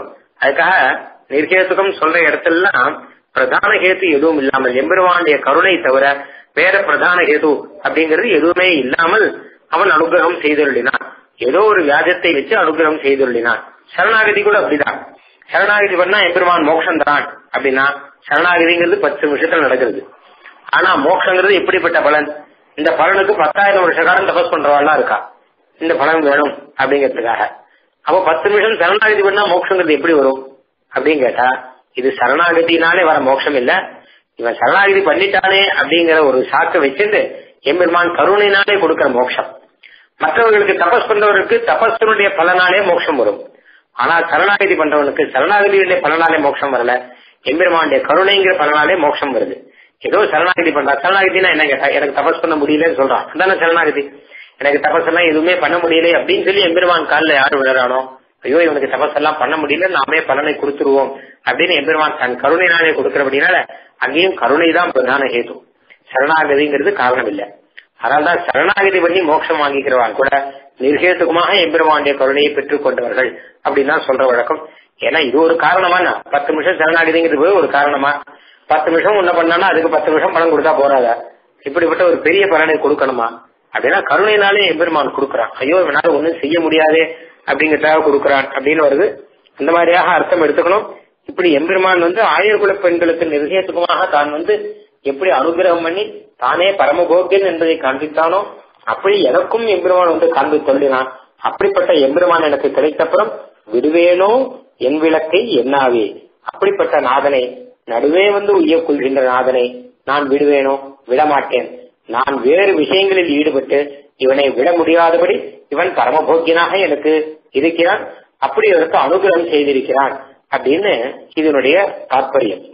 அதுக்காக நிர்ஹேதுகம் சொல்ற இடத்துலாம் பிரதான ஹேத்து எதுவும் இல்லாமல் எம்பெருமானுடைய கருணை தவிர வேற பிரதான ஹேது அப்படிங்கிறது எதுவுமே இல்லாமல் அவன் அனுகிரகம் செய்துள்ளினான். ஏதோ ஒரு வியாஜத்தை வச்சு அனுகிரகம் செய்துள்ளினான். சரணாகதி கூட அப்படிதான். சரணாகதி பண்ணா எம்பெருமான் மோட்சம் தரான் அப்படின்னா சரணாகதிங்கிறது பத்து நிமிஷத்துல நடக்கிறது. ஆனா மோட்சங்கிறது எப்படிப்பட்ட பலன்? இந்த பலனுக்கு பத்தாயிரம் வருஷ காலம் தபஸ் பண்றவாள்லாம் இருக்கா இந்த பலன் வேணும் அப்படிங்கிறதுக்காக. அப்போ பத்து நிமிஷம் சரணாகதி பண்ணா மோட்சங்கிறது எப்படி வரும் அப்படின்னு கேட்டா இது சரணாகதினாலே வர மோட்சம் இல்ல, இவன் சரணாகதி பண்ணிட்டானே அப்படிங்கிற ஒரு சாக்கு வச்சிருந்து எம்பெருமான் கருணையினாலே கொடுக்கிற மோட்சம். மற்றவர்களுக்கு தபஸ் பண்றவருக்கு தபஸனுடைய பலனாலே மோட்சம் வரும். ஆனா சரணாகதி பண்றவனுக்கு சரணாகதியுடைய பலனாலே மோட்சம் வரல, எம்பெருமானுடைய கருணைங்கிற பலனாலே மோட்சம் வருது. ஏதோ சரணாகதி பண்றா. சரணாகதினா என்ன கேட்டா எனக்கு தபஸ் பண்ண முடியலன்னு சொல்றான், அதான சரணாகதி. எனக்கு தபஸ் எல்லாம் எதுவுமே பண்ண முடியல அப்படின்னு சொல்லி எம்பெருமான் காலில் யாரு விழறானோ, ஐயோ இவனுக்கு தபஸ் எல்லாம் பண்ண முடியல நாமே பலனை கொடுத்துருவோம் அப்படின்னு எம்பெருமான் தன் கருணையினாலே கொடுக்கிறபடினால அங்கேயும் கருணை தான் பிரதான ஹேது, சரணாகதிங்கிறது காரணம் இல்லை. அதனால்தான் சரணாகதி பண்ணி மோட்சம் வாங்கிக்கிறவான் கூட நிர்ஹேதுகமாக எம்பெருமானுடைய கருணையை பெற்றுக் கொண்டவர்கள் அப்படின்னு தான் சொல்ற வழக்கம். ஏன்னா இது ஒரு காரணமா, பத்து நிமிஷம் சரணாகதிங்கிறது போய் ஒரு காரணமா, பத்து நிமிஷம் ஒண்ணு பண்ணானா அதுக்கு பத்து நிமிஷம் பலன் கொடுத்தா போறாதா, இப்படிப்பட்ட ஒரு பெரிய பலனை கொடுக்கணுமா அப்படின்னா கருணையினாலே எம்பெருமான் கொடுக்குறான். ஐயோ இவனால ஒண்ணும் செய்ய முடியாதே அப்படிங்கிறதாக கொடுக்குறான் அப்படின்னு வருது. அந்த மாதிரியாக அர்த்தம் எடுத்துக்கணும். இப்படி எம்பெருமான் வந்து ஆயர்குல பெண்களுக்கு நிர்ஹேதுகமாக தான் வந்து எப்படி அனுகிரகம் பண்ணி தானே பரமபோக்கியன் என்பதை காண்பித்தானோ அப்படி எனக்கும் எம்பெருமான் வந்து காண்பித்து சொல்லினான். அப்படிப்பட்ட எம்பெருமான் எனக்கு கிடைத்தப்புறம் விடுவேனோ என் விளக்கை என்னாவே, அப்படிப்பட்ட நாதனை நடுவே வந்து உய்யக் கொள்கின்ற நாதனை நான் விடுவேனோ விடமாட்டேன். நான் வேறு விஷயங்களில் ஈடுபட்டு இவனை விட முடியாதபடி இவன் பரமபோக்கியனாக எனக்கு இருக்கிறான், அப்படி அவருக்கு அனுகிரகம் செய்திருக்கிறான் அப்படின்னு இதனுடைய தாற்பயம்.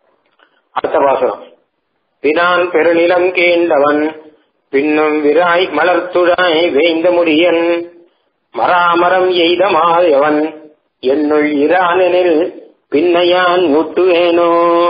அடுத்த வாசனம். பினான் பெருநிலம் கேண்டவன் பின்னும் விராய் மலர்த்துழாய் வேய்ந்த முடியன் மராமரம் எய்தமாயவன் என்னுள் இரானெனில் பின்னையான் முட்டுவேனோ.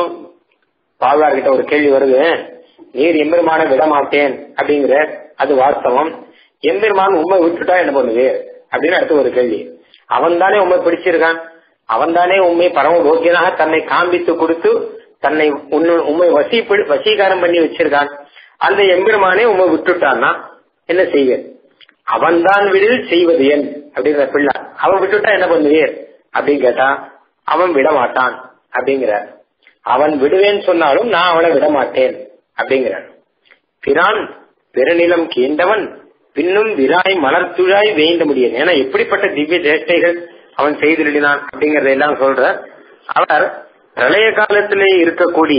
பாவார்கிட்ட ஒரு கேள்வி வருது, நீர் எம்பெருமான விடமாட்டேன் அப்படிங்கிற அது வாஸ்தவம், எம்பெருமான் உண்மை விட்டுட்டா என்ன பண்ணுது அப்படின்னு அடுத்து ஒரு கேள்வி. அவன் தானே உண்மை பிடிச்சிருக்கான், அவன் தானே உண்மை பரமபோக்கியனாக தன்னை காண்பித்து கொடுத்து தன்னை உண்மை வசி வசீகாரம் பண்ணி வச்சிருக்கான். அந்த எம்பெருமானே உண்மை விட்டுட்டான்னா என்ன செய்வேன்? அவன் தான் விடில் செய்வது ஏன் அப்படிங்கிற பிள்ளை, அவன் விட்டுட்டா என்ன பண்ணுவீர் அப்படின்னு கேட்டா அவன் விடமாட்டான் அப்படிங்கிறார். அவன் விடுவேன்னு சொன்னாலும் நான் அவனை விடமாட்டேன் அப்படிங்கிறார். பிரான் பெருநிலம் கீண்டவன் பின்னும் விராய் மலர்த்துழாய் வேய்ந்த முடியும். ஏன்னா எப்படிப்பட்ட திவ்ய சேஷ்டைகள் அவன் செய்திருந்தான் அப்படிங்கறதெல்லாம் சொல்ற. அவர் பிரளய காலத்திலே இருக்கக்கூடிய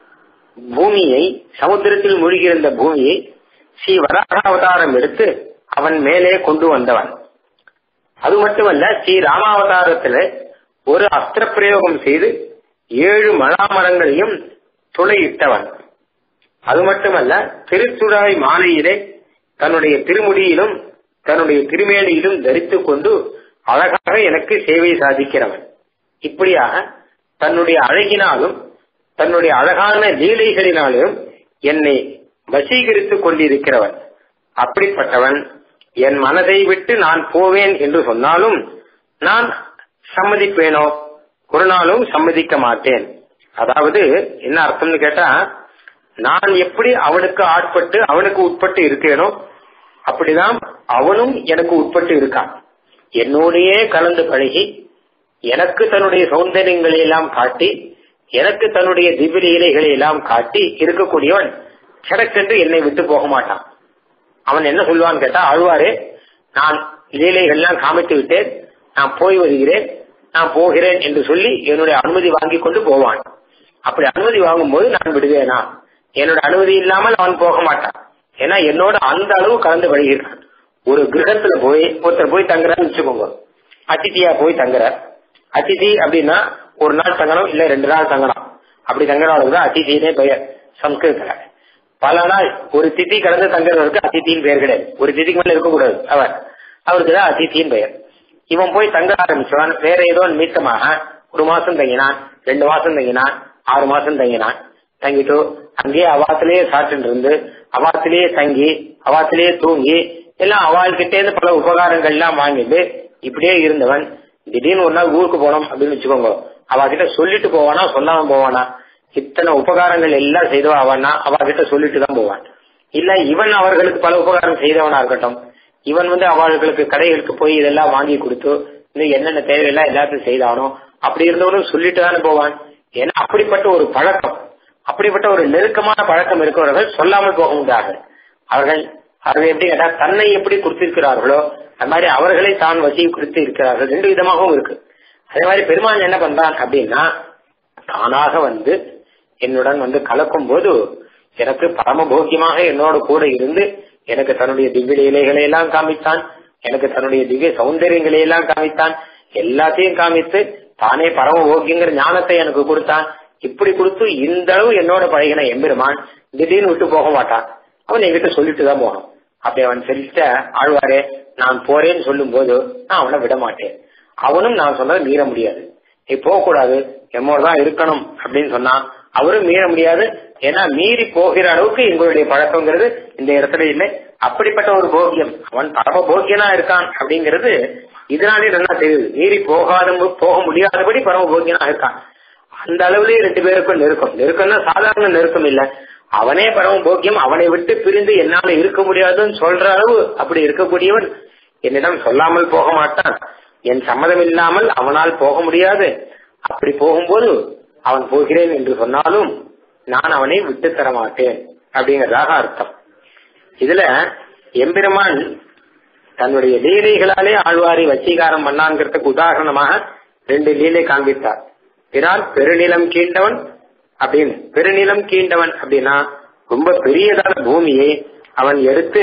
பூமியை, சமுத்திரத்தில் மூழ்கியிருந்த பூமியை ஸ்ரீ வராக அவதாரம் எடுத்து அவன் மேலே கொண்டு வந்தவன். அது மட்டுமல்ல, ஸ்ரீ ராமாவதாரத்துல ஒரு அஸ்திர பிரயோகம் செய்து ஏழு மலாமரங்களையும் துளையிட்டவன். அது மட்டுமல்ல, திருச்சுடாய் மாலையிலே தன்னுடைய திருமுடியிலும் தன்னுடைய திருமேனியிலும் தரித்துக் கொண்டு அழகாக எனக்கு சேவை சாதிக்கிறவன். இப்படியாக தன்னுடைய அழகினாலும் தன்னுடைய அழகான லீலைகளினாலும் என்னை வசீகரித்துக் கொண்டிருக்கிறவன். அப்படிப்பட்டவன் என் மனதை விட்டு நான் போவேன் என்று சொன்னாலும் நான் சம்மதிப்பேனோ? ஒரு நாளும் சம்மதிக்க மாட்டேன். அதாவது என்ன அர்த்தம்னு கேட்டா, நான் எப்படி அவனுக்கு ஆட்பட்டு அவனுக்கு உட்பட்டு இருக்கேனோ அப்படிதான் அவனும் எனக்கு உட்பட்டு இருக்கான். என்னோடையே கலந்து பழகி எனக்கு தன்னுடைய சௌந்தரியங்களை எல்லாம் காட்டி எனக்கு தன்னுடைய திவ்ய லீலைகளை எல்லாம் காட்டி இருக்கக்கூடியவன் சடக்கென்று என்னை விட்டு போக மாட்டான். அவன் என்ன சொல்லுவான்னு கேட்டா, ஆழ்வாரே நான் லீலைகள் எல்லாம் காமித்து விட்டேன், நான் போய் வருகிறேன், நான் போகிறேன் என்று சொல்லி என்னுடைய அனுமதி வாங்கி கொண்டு போவான். அப்படி அனுமதி வாங்கும் போது நான் விடுவேனா? என்னோட அனுமதி இல்லாமல் அவன் போக மாட்டான். ஏன்னா என்னோட அந்த அளவு கலந்து பழகிறான். ஒரு கிரகத்துல போய் ஒருத்தர் போய் தங்குறான்னு வச்சுக்கோங்க, அதிதியா போய் தங்குற. அதிதி அப்படின்னா ஒரு நாள் தங்கணும், இல்ல ரெண்டு நாள் தங்கணும். அப்படி தங்குறவங்களுக்கு தான் அதிதினே பெயர் சம்ஸ்கிருதத்துல. பல நாள் ஒரு திதி கடந்து தங்குறவருக்கு அதித்தின்னு பெயர் கிடையாது. ஒரு திதிக்கு மேல இருக்கக்கூடாது அவர், அவருக்கு தான் அதித்தின்னு பெயர். இவன் போய் தங்க ஆரம்பிச்சவன் வேற ஏதோ நிமித்தமாக ஒரு மாசம் தங்கினான், ரெண்டு மாசம் தங்கினான், ஆறு மாசம் தங்கினான். தங்கிட்டு அங்கேயே அவாத்திலேயே சாப்பிட்டு இருந்து அவாத்திலேயே தங்கி அவாத்திலேயே தூங்கி எல்லாம் அவள்கிட்டே இருந்து பல உபகாரங்கள் எல்லாம் வாங்கிட்டு இப்படியே இருந்தவன் திடீர்னு ஒரு நாள் ஊருக்கு போனோம் அப்படின்னு வச்சுக்கோங்க, அவகிட்ட சொல்லிட்டு போவானா சொல்லாம போவானா? இத்தனை உபகாரங்கள் எல்லாம் செய்தவா அவனா அவகிட்ட சொல்லிட்டு தான் போவான். இல்ல இவன் அவர்களுக்கு பல உபகாரம் செய்தவனா இருக்கட்டும், இவன் வந்து அவர்களுக்கு கடைகளுக்கு போய் இதெல்லாம் வாங்கி கொடுத்து இன்னும் என்னென்ன தேவையெல்லாம் எல்லாத்தையும் செய்தானோ அப்படி இருந்தவனும் சொல்லிட்டு தானே போவான். ஏன்னா அப்படிப்பட்ட ஒரு பழக்கம், அப்படிப்பட்ட ஒரு நெருக்கமான பழக்கம் இருக்கிறவர்கள் சொல்லாமல் போக முடியாது. அவர்கள் அவர்கள் எப்படி கேட்டா தன்னை எப்படி கொடுத்திருக்கிறார்களோ அது மாதிரி அவர்களை தான் வசி கொடுத்து இருக்கிறார்கள். ரெண்டு விதமாகவும் இருக்கு. அதே மாதிரி பெருமான் என்ன பண்றான் அப்படின்னா, தானாக வந்து என்னுடன் வந்து கலக்கும் போது எனக்கு பரமபோக்கியமாக என்னோட கூட இருந்து எனக்கு தன்னுடைய திவ்ய இலைகளை எல்லாம் காமித்தான், எனக்கு தன்னுடைய திவ்ய சௌந்தரியங்களை எல்லாம் காமித்தான், எல்லாத்தையும் காமித்து தானே பரமபோக்கியங்கிற ஞானத்தை எனக்கு கொடுத்தான். இப்படி கொடுத்து இந்த அளவு என்னோட பழகின எம்பெருமான் திடீர்னு விட்டு போக மாட்டான். அவன் என்கிட்ட சொல்லிட்டு தான் போகணும். அப்படி அவன் சொல்லிட்ட ஆழ்வாரே நான் போறேன்னு சொல்லும் போது நான் அவனை விட மாட்டேன். அவனும் நான் சொன்னதை மீற முடியாது, நீ போக கூடாது எம்மோடு தான் இருக்கணும் அப்படின்னு சொன்னா அவரும் மீற முடியாது. ஏன்னா மீறி போகிற அளவுக்கு எங்களுடைய பழக்கங்கிறது இந்த இடத்துல இல்லை. அப்படிப்பட்ட ஒரு போக்கியம், அவன் பரம போக்கியனா இருக்கான் அப்படிங்கிறது இதனாலே நல்லா தெரியுது. மீறி போகாத போக முடியாதபடி பரம போக்கியனா இருக்கான். அந்த அளவுலயே ரெண்டு பேருக்கும் நெருக்கம். நெருக்கம்னா சாதாரண நெருக்கம் இல்ல, அவனே பரம போக்கியம், அவனை விட்டு பிரிந்து என்னால இருக்க முடியாதுன்னு சொல்ற அளவு அப்படி இருக்கக்கூடியவன் என்னிடம் சொல்லாமல் போக மாட்டான். என் சம்மதம் இல்லாமல் அவனால் போக முடியாது. அப்படி போகும்போது அவன் போகிறேன் என்று சொன்னாலும் நான் அவனை விட்டு தர மாட்டேன் அப்படிங்கறதாக அர்த்தம். இதுல எம்பெருமான் தன்னுடைய லீலைகளாலே ஆழ்வாரை வசீகாரம் பண்ணாங்கிறதுக்கு உதாரணமாக ரெண்டு லீலை காண்பித்தார். பிறால் பெருநிலம் கீண்டவன் அப்படின்னு. பெருநிலம் கீண்டவன் அப்படின்னா ரொம்ப பெரியதான பூமியை அவன் எடுத்து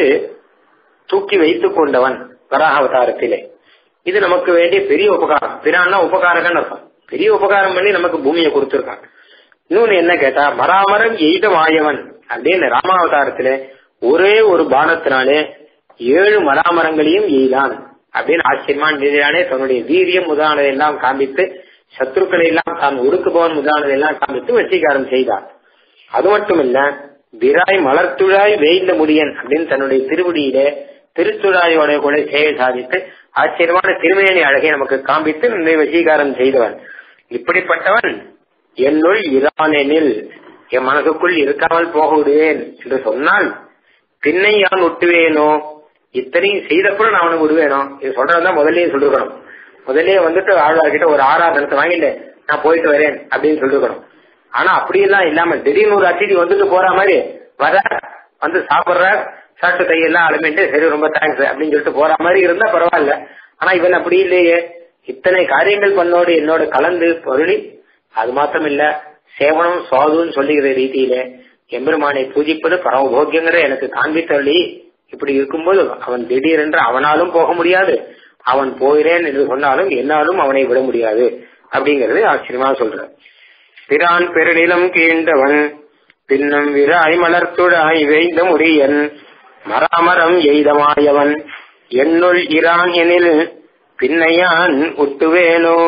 தூக்கி வைத்துக் கொண்டவன் வராக அவதாரத்திலே. இது நமக்கு வேண்டிய பெரிய உபகாரம். பிறான்னா உபகாரகன்னு அர்த்தம். பெரிய உபகாரம் பண்ணி நமக்கு பூமியை கொடுத்திருக்கான். இன்னொன்னு என்ன கேட்டா மராமரம் எய்த மாயவன் அப்படின்னு ராமாவதாரத்திலே ஒரே ஒரு பானத்தினாலே ஏழு மராமரங்களையும் எய்தான் அப்படின்னு ஆச்சரியமான நிலையானே தன்னுடைய வீரியம் முதலானதை எல்லாம் காண்பித்து சத்ருக்களை எல்லாம் தான் ஒடுக்குபவன் முதலானதை எல்லாம் காண்பித்து வசீகாரம் செய்தார். அது மட்டும் இல்ல விராய் மலர்த்துழாய் வேய்ந்த முடியன் அப்படின்னு தன்னுடைய திருவடியிலே திருத்துழாயோட கூட சேவை சாதித்து ஆச்சரியமான திருமேனி அழகை நமக்கு காண்பித்து நம்மை வசீகாரம் செய்தவன். இப்படிப்பட்டவன் என்னுள் இரானெனில் என் மனசுக்குள் இருக்காமல் போக விடுவேன் என்று சொன்னால் பின்னை யான் விட்டுவேனோ, இத்தனையும் செய்தப்பறம் நான் அவனுக்கு விடுவேனோ. இது சொல்றதுதான் முதல்லயே சொல்லிருக்கணும். முதல்லயே வந்துட்டு ஆழ்வார்கிட்ட ஒரு ஆராதனத்தை வாங்கிட்டு நான் போயிட்டு வரேன் அப்படின்னு சொல்லிருக்கணும். ஆனா அப்படியெல்லாம் இல்லாம திடீர்னு ஒரு அதிதி வந்துட்டு போற மாதிரி வர வந்து சாப்பிடுற சாப்பிட்டு கையெல்லாம் அலமிட்டு சரி ரொம்ப தேங்க்ஸ் அப்படின்னு சொல்லிட்டு போற மாதிரி இருந்தா பரவாயில்ல. ஆனா இவன் அப்படி இல்லையே, இத்தனை காரியங்கள் பண்ணோடு என்னோட கலந்து பொருளி அது மாத்திரம் இல்ல சேவனம் சுவாதுன்னு சொல்லுகிற ரீதியிலே எம்பெருமானை பூஜிப்பது பரமபோக்கியங்கிற எனக்கு காண்பித்தள்ளி இப்படி இருக்கும்போது அவன் திடீரென்று அவனாலும் போக முடியாது, அவன் போகிறேன் என்று சொன்னாலும் என்னாலும் அவனை விட முடியாது அப்படிங்கறது ஆச்சரியமா சொல்ற. பிரான் பெருநிலம் கீண்டவன் பின்னும் விராய் மலர்த்துடாய் வேய்ந்த முடியன் மராமரம் எய்தமாயவன் என்னுள் இரான் எனில் பின்னையான் உட்டுவேனோ.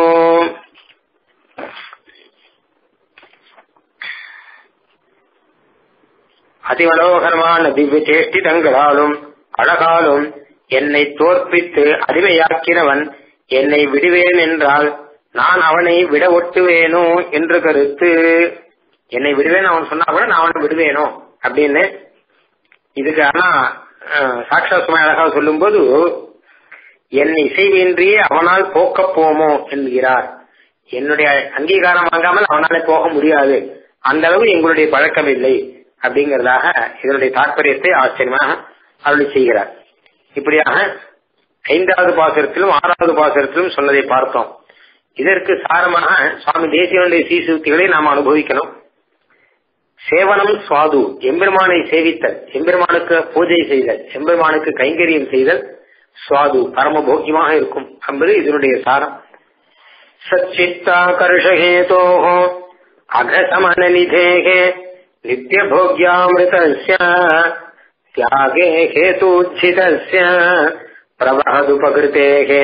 அதிமனோகரமான திவ்ய சேஷ்டிதங்களாலும் அழகாலும் என்னை தோற்பித்து அடிமையாக்கினவன் என்னை விடுவேன் என்றால் நான் அவனை விட ஒட்டுவேனோ என்று கருத்து. என்னை விடுவேன் அவன் சொன்னா கூட நான் அவனை விடுவேனோ அப்படின்னு. இதுக்கு ஆனா சாட்சா சுமை அழகாக சொல்லும் போது என் இசைவின்றியே அவனால் போக்க போமோ என்கிறார். என்னுடைய அங்கீகாரம் வாங்காமல் அவனால போக முடியாது, அந்த அளவு எங்களுடைய பழக்கம் இல்லை அப்படிங்கறதாக இதனுடைய தாற்பயத்தை ஆச்சரியமாக அருளி செய்கிறார். இப்படியாக ஐந்தாவது பாசுரத்திலும் ஆறாவது பாசுரத்திலும் சொன்னதை பார்த்தோம். இதற்கு சாரமாக சுவாமி தேசிகனுடைய சீசுக்திகளை நாம் அனுபவிக்கணும். சேவனம் சுவாது, எம்பெருமானை சேவித்தல், எம்பெருமானுக்கு பூஜை செய்தல், எம்பெருமானுக்கு கைங்கரியம் செய்தல் சுவாது பரமபோக்கியமாக இருக்கும் என்பது இதனுடைய சாரம். சச்சித்தாகர்ஷஹேதோ அகசமனநிதேகே நித்யபோக்யாமிருதஸ்ய தியாகே ஹேதூச்சிதஸ்ய பிரவஹதுபகிருதேஹே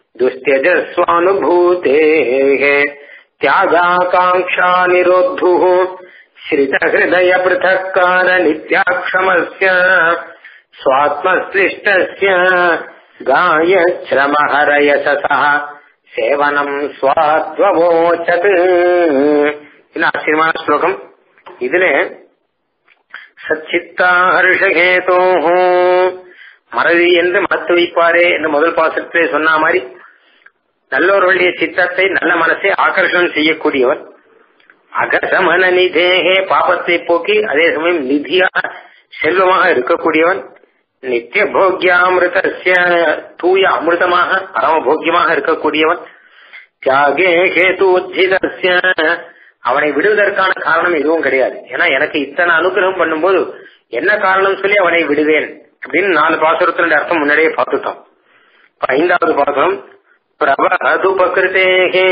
துஸ்த்யஜஸ்வானுபூதேஹே தியாகாகாங்க்ஷா நிரோத்துஹ ஸ்ரிதஹிருதய பிருத்தக்கார நித்யாக்ஷமஸ்ய ஸ்வாத்மஸ்லிஷ்டஸ்ய காயச்ரமஹரயசஸ சேவனம் ஸ்வாத்வவோச்சத். இது ஆச்சரியமான ஸ்லோகம். இதுல சச்சித்தா ஹர்ஷகேதோ மறதி என்று மனத்து வைப்பாரே என்று முதல் பாசத்திலே சொன்ன மாதிரி நல்லோர்களுடைய சித்தத்தை நல்ல மனசை ஆகர்ஷணம் செய்யக்கூடியவன். அகசமன நிதேகே பாபத்தை போக்கி அதே சமயம் நிதியாக செல்வமாக இருக்கக்கூடியவன். நித்திய போக்யாமிருதஸ்ய தூய அமிர்தமாக பரமபோக்கியமாக இருக்கக்கூடியவன். தியாகே கேது உத்திதஸ்ய அவனை விடுவதற்கான காரணம் எதுவும் கிடையாது. ஏன்னா எனக்கு இத்தனை அனுகிரகம் பண்ணும்போது என்ன காரணம் சொல்லி அவனை விடுவேன் அப்படின்னு நாலு பாசுரத்தினுடைய அர்த்தம் முன்னாடியே பார்த்துட்டோம். ஐந்தாவது பாசுரம் பிரவதுபகிருதேகே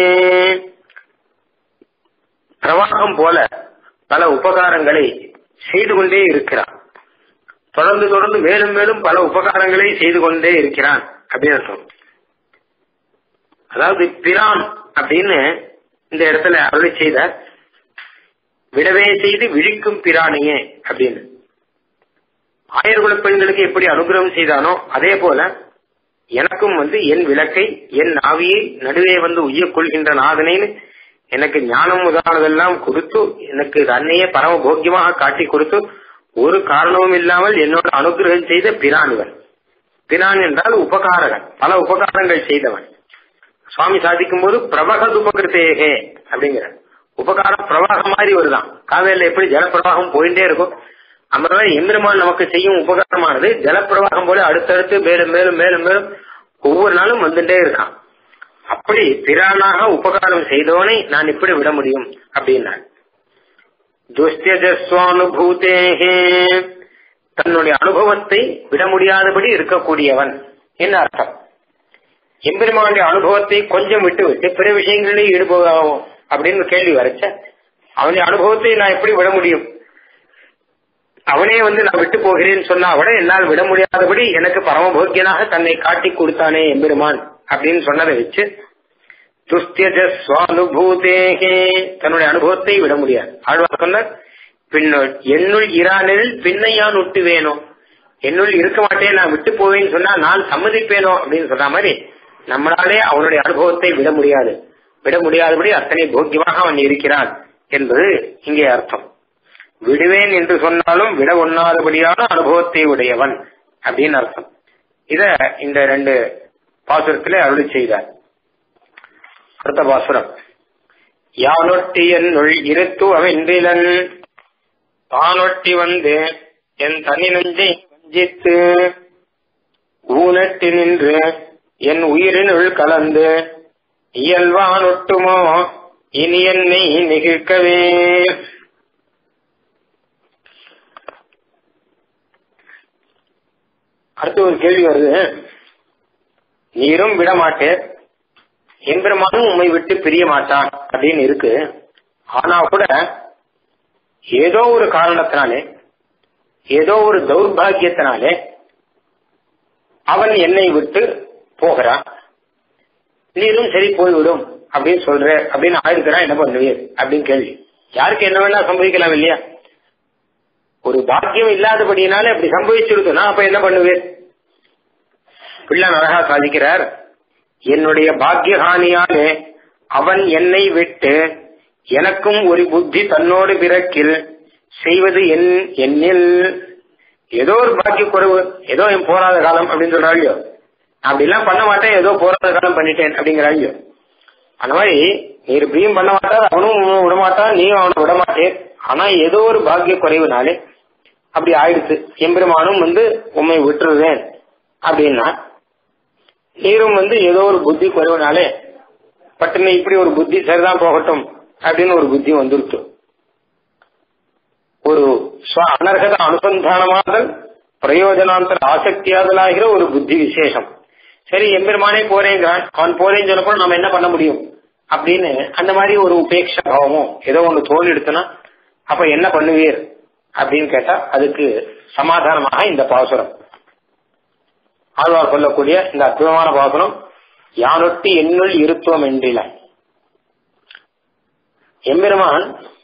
பிரவாகம் போல பல உபகாரங்களை செய்து கொண்டே இருக்கிறான். தொடர்ந்து தொடர்ந்து மேலும் மேலும் பல உபகாரங்களை செய்து கொண்டே இருக்கிறான் அப்படின்னு அர்த்தம். அதாவது பிரான் அப்படின்னு இந்த இடத்துல அருளை செய்த விடவே செய்து விழிக்கும் பிராணியே அப்படின்னு ஆயர்குல பெண்களுக்கு எப்படி அனுகிரகம் செய்தானோ அதே போல எனக்கும் வந்து என் விளக்கை என் நாவியை நடுவே வந்து உய்ய கொள்கின்ற நாதனைன்னு எனக்கு ஞானம் முதலானதெல்லாம் கொடுத்து எனக்கு தன்னையே பரம போக்கியமாக காட்டி கொடுத்து ஒரு காரணமும் இல்லாமல் என்னோட அனுகிரகம் செய்த பிரானிவன். பிரான் என்றால் உபகாரகன், பல உபகாரங்கள் செய்தவன். சுவாமி சாதிக்கும் போது பிரவகதுபகிருத்தேகே அப்படிங்கிற உபகாரம் பிரவாகம் மாதிரி வருதான். காவேரியில எப்படி ஜலப்பிரவாகம் போயிட்டே இருக்கும் அம்மதான் எம்பெருமான் நமக்கு செய்யும் உபகாரமானது ஜலப்பிரவாகம் போல அடுத்தடுத்து மேலும் மேலும் மேலும் மேலும் ஒவ்வொரு நாளும் வந்துட்டே இருக்கான். அப்படி பிரானாக உபகாரம் செய்தவனை நான் இப்படி விட முடியும் அப்படின்னா துஷ்டஜஸ்வானுபூதேகே தன்னுடைய அனுபவத்தை விட முடியாதபடி இருக்கக்கூடியவன் என்ன அர்த்தம். எம்பெருமானுடைய அனுபவத்தை கொஞ்சம் விட்டு விட்டு பிற விஷயங்களிலே ஈடுபோகும் அப்படின்னு கேள்வி வரைச்ச அவனுடைய அனுபவத்தை நான் எப்படி விட முடியும். அவனே வந்து நான் விட்டு போகிறேன்னு சொன்னா அவட என்னால் விட முடியாதபடி எனக்கு பரமபோக்கியனாக தன்னை காட்டி கொடுத்தானே எம்பெருமான் அப்படின்னு சொன்னதை வச்சு துஷ்டஜஸ்வானுபூதேகே தன்னுடைய அனுபவத்தை விட முடியாது. ஆழ்வார் சொன்னார் பின்னுள் என்னுள் இரானில் பின்னை யான் விட்டு வேணும், என்னுள் இருக்க மாட்டேன் நான் விட்டு போவேன்னு சொன்னா நான் சம்மதிப்பேனோ அப்படின்னு சொன்ன மாதிரி நம்மளாலே அவனுடைய அனுபவத்தை விட முடியாது. விட முடியாதபடி அத்தனை போக்கியமாக அவன் இருக்கிறான் என்பது இங்கே அர்த்தம். விடுவேன் என்று சொன்னாலும் விட ஒண்ணாதபடியான அனுபவத்தை உடையவன் அப்படின்னு அர்த்தம். இத இந்த ரெண்டு பாசுரத்திலே அருளி செய்தார். அடுத்த பாசுரம் யானொட்டி என்னுள் இருத்துவென்றிலன் தானொட்டி வந்து என் தனி நெஞ்சை வஞ்சித்து ஊனட்டி நின்று என் உயிரினுள் கலந்து இயல்வானொட்டுமோ இனி என்னை நிகழ்க்கவே. அடுத்து ஒரு கேள்வி வருது. நீரும் விட மாட்டேன் எம்பெருமானும் உண்மை விட்டு பிரிய மாட்டான் அப்படின்னு இருக்கு. ஆனா கூட ஏதோ ஒரு காரணத்தினாலே ஏதோ ஒரு தௌர்பாகியத்தினாலே அவன் என்னை விட்டு போகிறான். நீரும் சரி போய்விடும் அப்படின்னு சொல்ற அப்படின்னு ஆயிருக்கிறான், என்ன பண்ணுவீர் அப்படின்னு கேள்வி. யாருக்கு என்ன வேணா சம்பவிக்கலாம் இல்லையா? ஒரு பாக்கியம் இல்லாதபடினாலே அப்படி சம்பவிச்சிருக்குன்னா அப்ப என்ன பண்ணுவீர்? பிள்ளை அழகா சாதிக்கிறார். என்னுடைய பாக்கியஹானியாலே அவன் என்னை விட்டு எனக்கும் ஒரு புத்தி தன்னோடு பிறக்கில் செய்வது என் என்னில் ஏதோ ஒரு பாக்கிய குறைவு, ஏதோ என் போராத காலம் அப்படின்னு சொல்றாள்யோ, அப்படி எல்லாம் பண்ண மாட்டேன், ஏதோ போராத காலம் பண்ணிட்டேன் அப்படிங்கிறாள்யோ. அந்த மாதிரி நீர் இப்படியும் பண்ண மாட்டார், அவனும் விடமாட்டான், நீயும் அவனை விடமாட்டேன். ஆனா ஏதோ ஒரு பாக்கிய குறைவுனாலே அப்படி ஆயிடுச்சு, எம்பெருமானும் வந்து உண்மை விட்டுருவேன் அப்படின்னா, நீரும் வந்து ஏதோ ஒரு புத்தி குறைவுனாலே பட்டுன்னு இப்படி ஒரு புத்தி சரிதான் போகட்டும் அப்படின்னு ஒரு புத்தி வந்துருச்சு. ஒரு ஸ்வ அனர்ஹத அனுசந்தானமாதல் பிரயோஜனாந்தர ஆசக்தியாதலாகிற ஒரு புத்தி விசேஷம். சரி எம்பெருமானே போறேங்கிறான், அவன் போறேன்னு சொன்னப்போ நம்ம என்ன பண்ண முடியும் அப்படின்னு அந்த மாதிரி ஒரு உபேட்ச பாவமும் ஏதோ ஒன்று தோணி எடுத்துனா அப்ப என்ன பண்ணுவீர் அப்படின்னு கேட்டா அதுக்கு சமாதானமாக இந்த பாசுரம் ஆழ்வார் சொல்லக்கூடிய இந்த அற்புதமான பாசுரம் யானொட்டி என்னுள் இருத்துவம் என்றில. எம்பெருமான்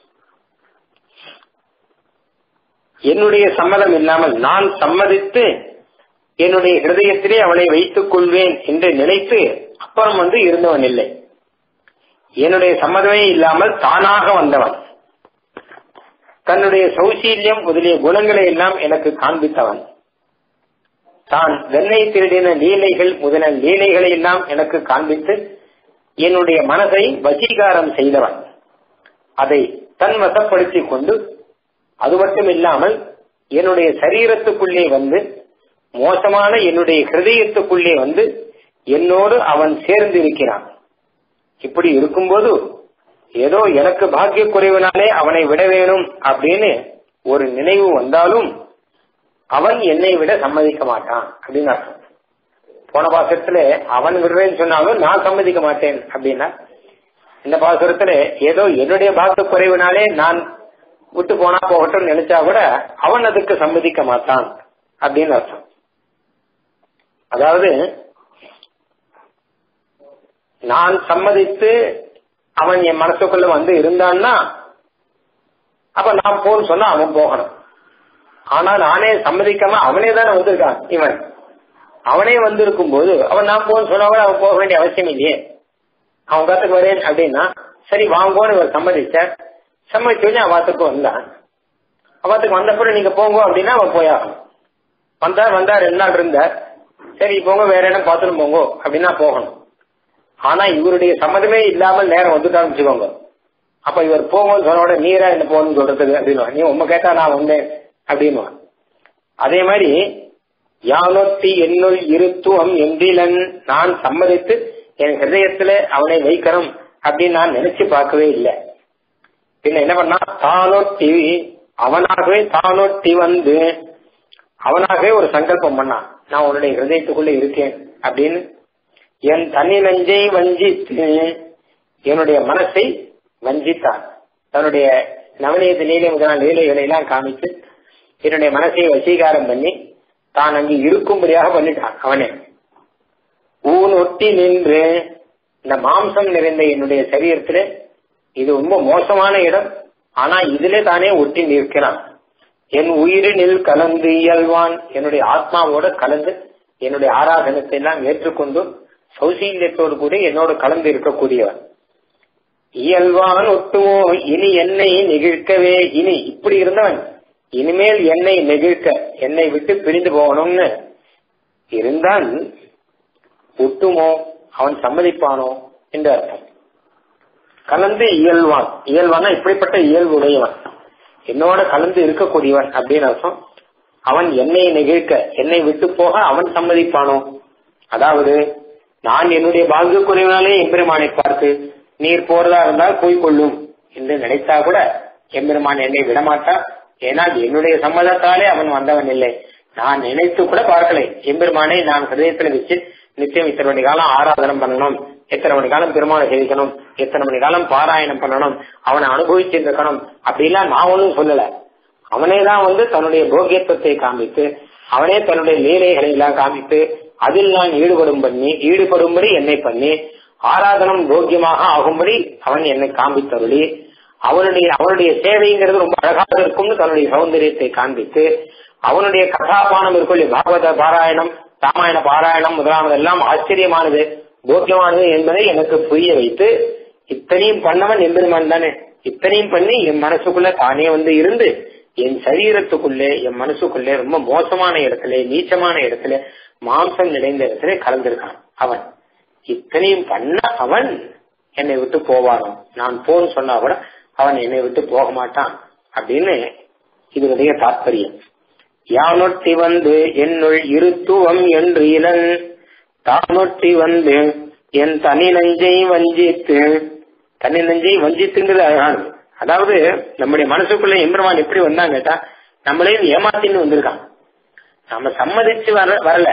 என்னுடைய சம்மதம் இல்லாமல் நான் சம்மதித்து என்னுடைய ஹிருதயத்திலே அவனை வைத்துக் கொள்வேன் என்று நினைத்து அப்புறம் வந்து இருந்தவன் இல்லை. என்னுடைய சம்மதமே இல்லாமல் தானாக வந்தவன், தன்னுடைய சௌசீல்யம் முதலிய குணங்களை எல்லாம் எனக்கு காண்பித்தவன், தான் வெண்ணை திருடின லீலைகள் முதல லீலைகளை எல்லாம் எனக்கு காண்பித்து என்னுடைய மனதை வசீகாரம் செய்தவன், அதை தன் வசப்படுத்திக் கொண்டு அது மட்டும் இல்லாமல் என்னுடைய சரீரத்துக்குள்ளே வந்து மோசமான என்னுடைய ஹிருதயத்துக்குள்ளே வந்து என்னோடு அவன் சேர்ந்து இருக்கிறான். இப்படி இருக்கும்போது ஏதோ எனக்கு பாக்கிய குறைவினாலே அவனை விட வேணும் அப்படின்னு ஒரு நினைவு வந்தாலும் அவன் என்னை விட சம்மதிக்க மாட்டான் அப்படின்னு அர்த்தம். போன பாசுரத்துல அவன் விடுறேன்னு சொன்னாலும் நான் சம்மதிக்க மாட்டேன் அப்படின்னா, இந்த பாசுரத்துல ஏதோ என்னுடைய பாக்கிய குறைவினாலே நான் விட்டு போனா போகட்டும் நினைச்சா கூட அவன் அதுக்கு சம்மதிக்க மாட்டான் அப்படின்னு அர்த்தம். அதாவது நான் சம்மதித்து அவன் என் மனசுக்குள்ள வந்து இருந்தான்னா அப்ப நான் போன்னு சொன்னா அவன் போகணும். ஆனா நானே சம்மதிக்காம அவனே தானே வந்திருக்கான். இவன் அவனே வந்திருக்கும் போது அவன் நான் போன்னு சொன்னா கூட அவன் போக வேண்டிய அவசியம் இல்லையே. அவன் கத்துக்கு வரேன் அப்படின்னா சரி வாங்கோன்னு இவர் சம்மதிச்ச சம்மதிச்சு அவன் வாத்துக்கு வந்தான். அவத்துக்கு வந்தப்பறம் நீங்க போங்க அப்படின்னா அவன் போயாகணும். வந்தார் வந்தார் ரெண்டு நாள் இருந்தார், சரி போங்க வேற இடம் பார்த்துட்டு போங்க அப்படின்னா போகணும். ஆனா இவருடைய சம்மதமே இல்லாமல் நேரம் வந்துட்டான்னு வச்சுக்கோங்க, அப்ப இவர் போங்கன்னு சொன்னோட நீரா என்ன போகணும்னு சொல்றதுக்கு அப்படின்னு நீ உண்மை கேட்டா நான் வந்தேன் அப்படின்னு. அதே மாதிரி யானொத்தி என்னுள் இருத்துவம் என்றிலன், நான் சம்மதித்து என் ஹிருதயத்துல அவனை வைக்கணும் அப்படின்னு நான் நினைச்சு பார்க்கவே இல்லை. பின்ன என்ன பண்ணா தானொட்டி அவனாகவே தானொட்டி வந்து அவனாகவே ஒரு சங்கல்பம் பண்ணான், நான் உன்னுடைய ஹிருதயத்துக்குள்ள இருக்கேன் அப்படின்னு. என் தனி நஞ்சை வஞ்சித்து என்னுடைய மனசை வஞ்சித்தான். தன்னுடைய நவநீத லீலை முதலான லீலைகளை எல்லாம் காமித்து என்னுடைய மனசை வசீகாரம் பண்ணி தான் அங்கு இருக்கும்படியாக பண்ணிட்டான் அவனே. ஊன் ஒட்டி நின்று இந்த மாம்சம் நிறைந்த என்னுடைய சரீரத்துல இது ரொம்ப மோசமான இடம், ஆனா இதுல தானே ஒட்டி நிற்கிறான். என் உயிரினில் கலந்து இயல்வான், என்னுடைய ஆத்மாவோட கலந்து என்னுடைய ஆராதனத்தை எல்லாம் ஏற்றுக்கொண்டு சௌசீல்யத்தோடு கூட என்னோடு கலந்து இருக்கக்கூடியவன். இயல்வான் ஒட்டுவோ இனி என்னை நெகிழ்க்கவே, இனி இப்படி இருந்தவன் இனிமேல் என்னை நெகிழ்க்க என்னை விட்டு பிரிந்து போகணும்னு இருந்தால் ஒட்டுமோ அவன் சம்மதிப்பானோ என்று அர்த்தம். கலந்து இயல்வான், இயல்வானா இப்படிப்பட்ட இயல்பு உடையவன், என்னோட கலந்து இருக்கக்கூடியவன் அப்படின்னு அர்த்தம். அவன் என்னை நெகிழ்க்க என்னை விட்டு போக அவன் சம்மதிப்பானோ, அதாவது நான் என்னுடைய பாங்கு குறைவினாலே எம்பெருமானை பார்த்து நீர் போறதா இருந்தால் போய்கொள்ளும் என்று நினைத்தா கூட எம்பெருமான் என்னை விடமாட்டான். ஏனால் என்னுடைய சம்மதத்தாலே அவன் வந்தவன் இல்லை. நான் நினைத்து கூட பார்க்கலை எம்பெருமானை நான் ஹிருதயத்துல வச்சு நிச்சயம் இத்தனை மணி காலம் ஆராதனம் பண்ணணும், எத்தனை மணி காலம் பெருமானை சேவிக்கணும், எத்தனை மணி காலம் பாராயணம் பண்ணணும், அவனை அனுபவிச்சிருக்கணும் அப்படிலாம் நான் ஒன்னும் சொல்லல. அவனேதான் வந்து தன்னுடைய போக்கியத்துவத்தை காமித்து அவனே தன்னுடைய லீலைகளை எல்லாம் காமித்து அதில் நான் ஈடுபடும் பண்ணி ஈடுபடும்படி என்னை பண்ணி ஆராதனம் போக்கியமாக ஆகும்படி அவன் என்னை காண்பித்தருளி அவனுடைய அவனுடைய சேவைங்கிறது ரொம்ப அழகாக இருக்கும்னு தன்னுடைய சௌந்தரியத்தை காண்பித்து அவனுடைய கதாபானம் இருக்கொள்ளி பாகவத பாராயணம் ராமாயண பாராயணம் முதலானதெல்லாம் ஆச்சரியமானது போக்கியமானது என்பதை எனக்கு புரிய வைத்து இத்தனையும் பண்ணவன் எம்பெருமான் தானே. இத்தனையும் பண்ணி என் மனசுக்குள்ள தானே வந்து இருந்து என் சரீரத்துக்குள்ளே என் மனசுக்குள்ளே ரொம்ப மோசமான இடத்துல நீச்சமான இடத்துல மாம்சம் நிறைந்த இடத்துல கலந்திருக்கான். அவன் இத்தனையும் பண்ண அவன் என்னை விட்டு போவானோ, நான் போன்னு சொன்னா கூட அவன் என்னை விட்டு போக மாட்டான் அப்படின்னு இதனுடைய தாற்பயம். யானொட்டி வந்து என்னுள் இருத்துவம் என்று இளன் தானொட்டி வந்து என் தனி நஞ்சை வஞ்சித்து, தனி நஞ்சை வஞ்சித்துங்கிறது அழகானது. அதாவது நம்முடைய மனசுக்குள்ள எம்பெருமான் எப்படி வந்தாங்க கேட்டா நம்மளையும் ஏமாத்தின்னு வந்திருக்கான். நாம சம்மதிச்சு வர வரல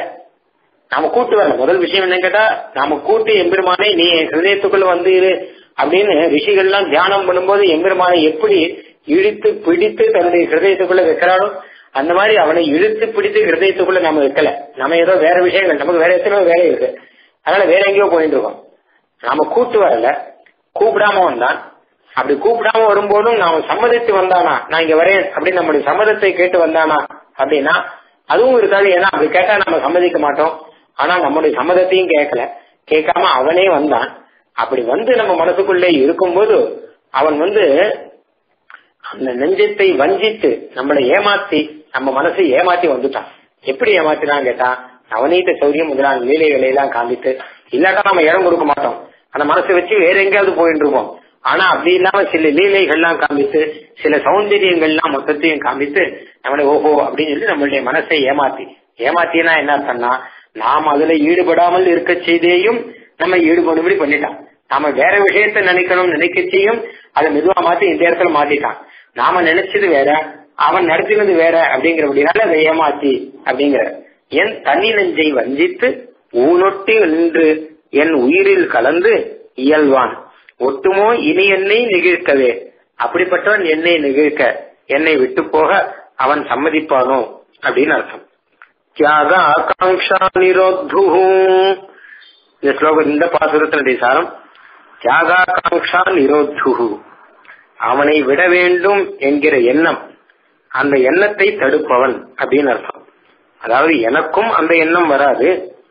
நாம கூட்டு வரல. முதல் விஷயம் என்ன கேட்டா நாம கூட்டு எம்பெருமானை நீ ஹிருதயத்துக்குள்ள வந்து இரு அப்படின்னு ரிஷிகள்லாம் தியானம் பண்ணும்போது எம்பெருமானை எப்படி இழுத்து பிடித்து தன்னுடைய ஹிருதயத்துக்குள்ள வைக்கிறானோ அந்த மாதிரி அவனை இழுத்து பிடித்து ஹிருதயத்துக்குள்ள நம்ம வைக்கல. நம்ம ஏதோ வேற விஷயங்கள் நமக்கு வேற எத்தனையோ வேலை இருக்கு, அதனால வேற எங்கேயோ போயிட்டு இருக்கோம். நாம கூட்டு வரல, கூப்பிடாம வந்தான். அப்படி கூப்பிடாம வரும்போதும் நாம சம்மதித்து வந்தானா நான் இங்க வரேன் அப்படின்னு நம்முடைய சம்மதத்தை கேட்டு வந்தானா அப்படின்னா அதுவும் இருக்காது. ஏன்னா அப்படி கேட்டா நம்ம சம்மதிக்க மாட்டோம். ஆனா நம்முடைய சம்மதத்தையும் கேட்கல, கேட்காம அவனே வந்தான். அப்படி வந்து நம்ம மனசுக்குள்ளே இருக்கும்போது அவன் வந்து அந்த நெஞ்சத்தை வஞ்சித்து நம்மளை ஏமாத்தி நம்ம மனசை ஏமாத்தி வந்துட்டான். எப்படி ஏமாத்தினான்னு கேட்டா, நவநீத சௌரியம் முதலான லீலைகளை எல்லாம் காமித்து, இல்லாட்டா நம்ம இடம் கொடுக்க மாட்டோம், அந்த மனசை வச்சு வேற எங்கேயாவது போயிட்டு இருப்போம். ஆனா அப்படி இல்லாம சில லீலைகள்லாம் காமித்து, சில சௌந்தரியங்கள்லாம் மொத்தத்தையும் காமித்து நம்மளை ஓஹோ அப்படின்னு சொல்லி நம்மளுடைய மனசை ஏமாத்தி ஏமாத்தினா என்ன அர்த்தம்னா, நாம் அதுல ஈடுபடாமல் இருக்க செய்தேயும் நம்ம ஈடுபடும்படி பண்ணிட்டான். நாம வேற விஷயத்த நினைக்கணும் நினைக்க செய்யும் அதை மெதுவா மாத்தி இந்த இடத்துல மாத்திட்டான். நாம நினைச்சது வேற, அவன் நடத்தினது வேற அப்படிங்கிறபடினால அதை ஏமாத்தி அப்படிங்கிற என் தனி நெஞ்சை வஞ்சித்து ஊனொட்டி நின்று என் உயிரில் கலந்து இயல்வான் ஒட்டுமோ இனி என்னை நிகழ்க்கவே. அப்படிப்பட்டவன் என்னை நிகழ்க்க என்னை விட்டு போக அவன் சம்மதிப்பானோ அப்படின்னு அர்த்தம். தியாக ஆகாங்ஷா நிரோத்து. இந்த ஸ்லோகம் இந்த பாசுரத்தினுடைய சாரம் தியாகாகாங்ஷா நிரோத்து. அவனை விட வேண்டும் என்கிற எண்ணம், அந்த எண்ணத்தை தடுப்பவன் அப்படின்னு அர்த்தம். அதாவது எனக்கும் அந்த எண்ணம் வராது,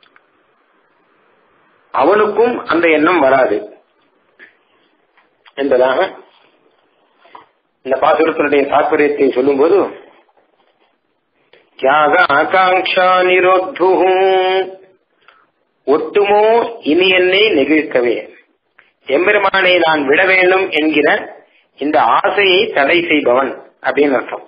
அவனுக்கும் அந்த எண்ணம் வராது என்பதாக இந்த பாசுரத்தினுடைய தாற்பயத்தை சொல்லும் போது தியாக ஆகாங்ஷா நிரோத்து ஒட்டுமோ இனி என்னை நெகிழ்க்கவே. எம்பெருமானை நான் விட வேண்டும் என்கிற இந்த ஆசையை தடை செய்பவன் அப்படின்னு அர்த்தம்.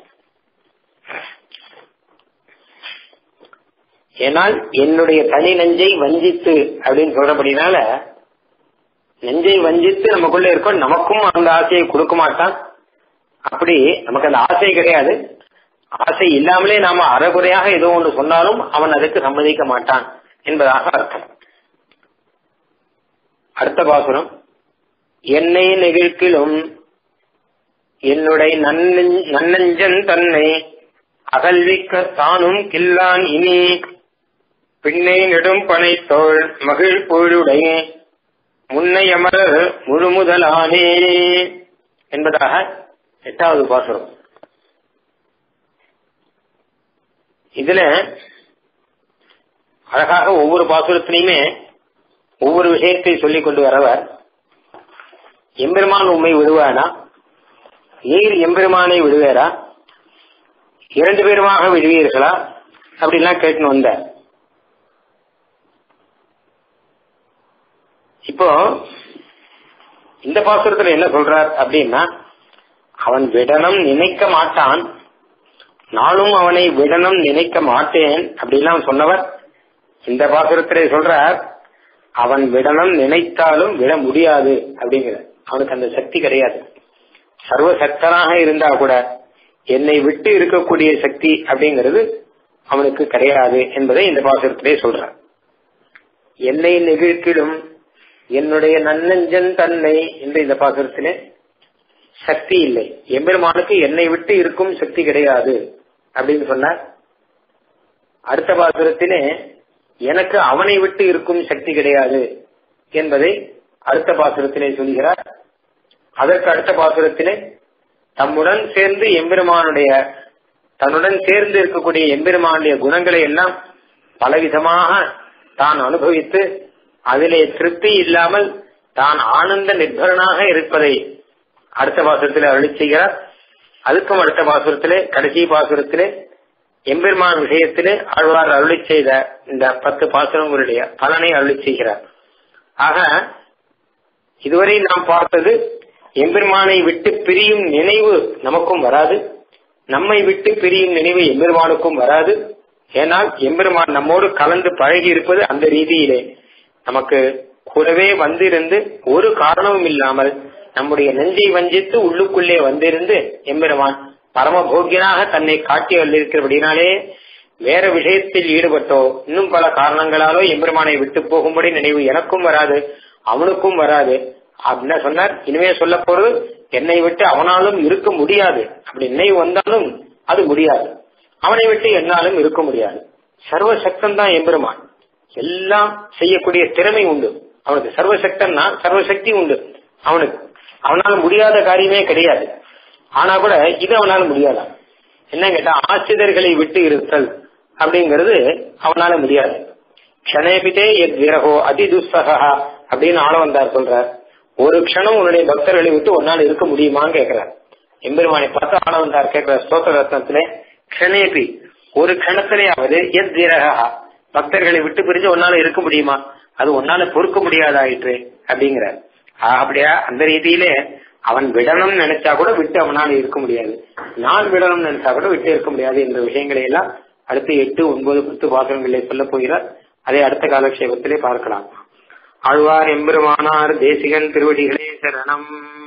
ஏனால் என்னுடைய தனி நெஞ்சை வஞ்சித்து அப்படின்னு சொல்றபடினால, நெஞ்சை வஞ்சித்து நமக்குள்ள இருக்கும், நமக்கும் அந்த ஆசையை கொடுக்க மாட்டான். அப்படி நமக்கு அந்த ஆசை கிடையாது, ஆசை இல்லாமலே நாம அறகுறையாக ஏதோ ஒன்று சொன்னாலும் அவன் அதுக்கு சம்மதிக்க மாட்டான் என்பதாக அர்த்தம். அடுத்த பாசுரம் என்னை நெகிழ்க்கிலும் என்னுடைய நன்னஞ்சன் தன்னை அகல்விக்க தானும் கில்லான் இனி பின்னை நெடும் பனைத்தோள் மகிழ் பொழுடைய முன்னை அமரர் முழுமுதலானே என்பதாக எட்டாவது பாசுரம். இதுல அழகாக ஒவ்வொரு பாசுரத்திலையுமே ஒவ்வொரு விஷயத்தை சொல்லிக் கொண்டு வரவர், எம்பெருமான் உண்மை விடுவானா, நீர் எம்பெருமானை விடுவேரா, இரண்டு பேருமாக விடுவீர்களா அப்படின்லாம் கேட்டுன்னு வந்த. இப்போ இந்த பாசுரத்துல என்ன சொல்றார் அப்படின்னா, அவன் விடணும் நினைக்க மாட்டான், நானும் அவனை விடணும் நினைக்க மாட்டேன் அப்படிலாம் சொன்னவர் இந்த பாசுரத்திலே சொல்றார், அவன் விடணும் நினைத்தாலும் விட முடியாது அப்படிங்கிற, அவனுக்கு அந்த சக்தி கிடையாது. சர்வசக்தனாக இருந்தா கூட என்னை விட்டு இருக்கக்கூடிய சக்தி அப்படிங்கிறது அவனுக்கு கிடையாது என்பதை இந்த பாசுரத்திலே சொல்றார். என்னை நெகிழ்க்கிடும் என்னுடைய நன்னஞ்சன் தன்னை என்று இந்த பாசுரத்திலே சக்தி இல்லை, எம்பெருமானுக்கு என்னை விட்டு இருக்கும் சக்தி கிடையாது அப்படின்னு சொன்னார். அடுத்த பாசுரத்திலே எனக்கு அவனை விட்டு இருக்கும் சக்தி கிடையாது என்பதை அடுத்த பாசுரத்திலே சொல்கிறார். அதற்கு அடுத்த பாசுரத்திலே தம்முடன் சேர்ந்து எம்பெருமானுடைய தன்னுடன் சேர்ந்து இருக்கக்கூடிய எம்பெருமானுடைய குணங்களை எல்லாம் பலவிதமாக தான் அனுபவித்து அதிலே திருப்தி இல்லாமல் தான் ஆனந்த நிர்பரனாக இருப்பதை அடுத்த பாசுரத்திலே அருளி செய்கிறார். அதுக்கும் அடுத்த பாசுரத்திலே கடைசி பாசுரத்திலே எம்பெருமான் விஷயத்திலே ஆழ்வார் அருளி செய்த இந்த பத்து பாசுரங்களுடைய பலனை அருளி செய்கிறார். ஆக இதுவரை நாம் பார்த்தது எம்பெருமானை விட்டு பிரியும் நினைவு நமக்கும் வராது, நம்மை விட்டு பிரியும் நினைவு எம்பெருமானுக்கும் வராது. ஏனால் எம்பெருமான் நம்மோடு கலந்து பழகி இருப்பது அந்த ரீதியிலே நமக்கு கூடவே வந்திருந்து ஒரு காரணமும் இல்லாமல் நம்முடைய நெஞ்சை வஞ்சித்து உள்ளுக்குள்ளே வந்திருந்து எம்பெருமான் பரமபோக்கியனாக தன்னை காட்டி வந்திருக்கிறபடினாலே வேற விஷயத்தில் ஈடுபட்டோ இன்னும் பல காரணங்களாலோ எம்பெருமானை விட்டு போகும்படி நினைவு எனக்கும் வராது, அவனுக்கும் வராது அப்படின்னு சொன்னார். இனிமே சொல்ல போறது என்னை விட்டு அவனாலும் இருக்க முடியாது, அப்படி நினைவு வந்தாலும் அது முடியாது, அவனை விட்டு என்னாலும் இருக்க முடியாது. சர்வசக்தன் தான் எம்பெருமான், எல்லாம் செய்யக்கூடிய திறமை உண்டு அவனுக்கு. சர்வசக்தன்னா சர்வசக்தி உண்டு அவனுக்கு, அவனால முடியாத காரியமே கிடையாது. ஆனா கூட இது அவனால முடியாதா என்ன கேட்டா, ஆசிரியர்களை விட்டு இருத்தல் அப்படிங்கிறது அவனால முடியாது. க்ஷணேபிதே எத் விரகோ அதி துஸ்ஸகா அப்படின்னு ஆள வந்தார் சொல்றார். ஒரு க்ஷணம் உன்னுடைய பக்தர்களை விட்டு ஒரு நாள் இருக்க முடியுமான்னு கேட்கிறார். எம்பெருமானை பார்த்து ஆள வந்தார் கேட்கிற ஸ்தோத்திர ரத்னத்திலே க்ஷணேபி ஒரு க்ஷணத்திலேயாவது எத் விரகா பக்தர்களை விட்டு பிரிஞ்சு ஒன்னால இருக்க முடியுமா, அது ஒன்னால பொறுக்க முடியாதாயிற்று அப்படிங்கிறார். அப்படியா அந்த ரீதியிலே அவன் விடணும்னு நினைச்சா கூட விட்டு அவனால இருக்க முடியாது, நான் விடணும்னு நினைச்சா கூட விட்டு இருக்க முடியாது என்ற விஷயங்களை எல்லாம் அடுத்து எட்டு ஒன்பது பத்து பாசனங்களே சொல்ல போகிறார். அதை அடுத்த காலக்ஷேபத்திலே பார்க்கலாம். ஆழ்வார் எம்பெருமானார் தேசிகன் திருவடிகளே சரணம்.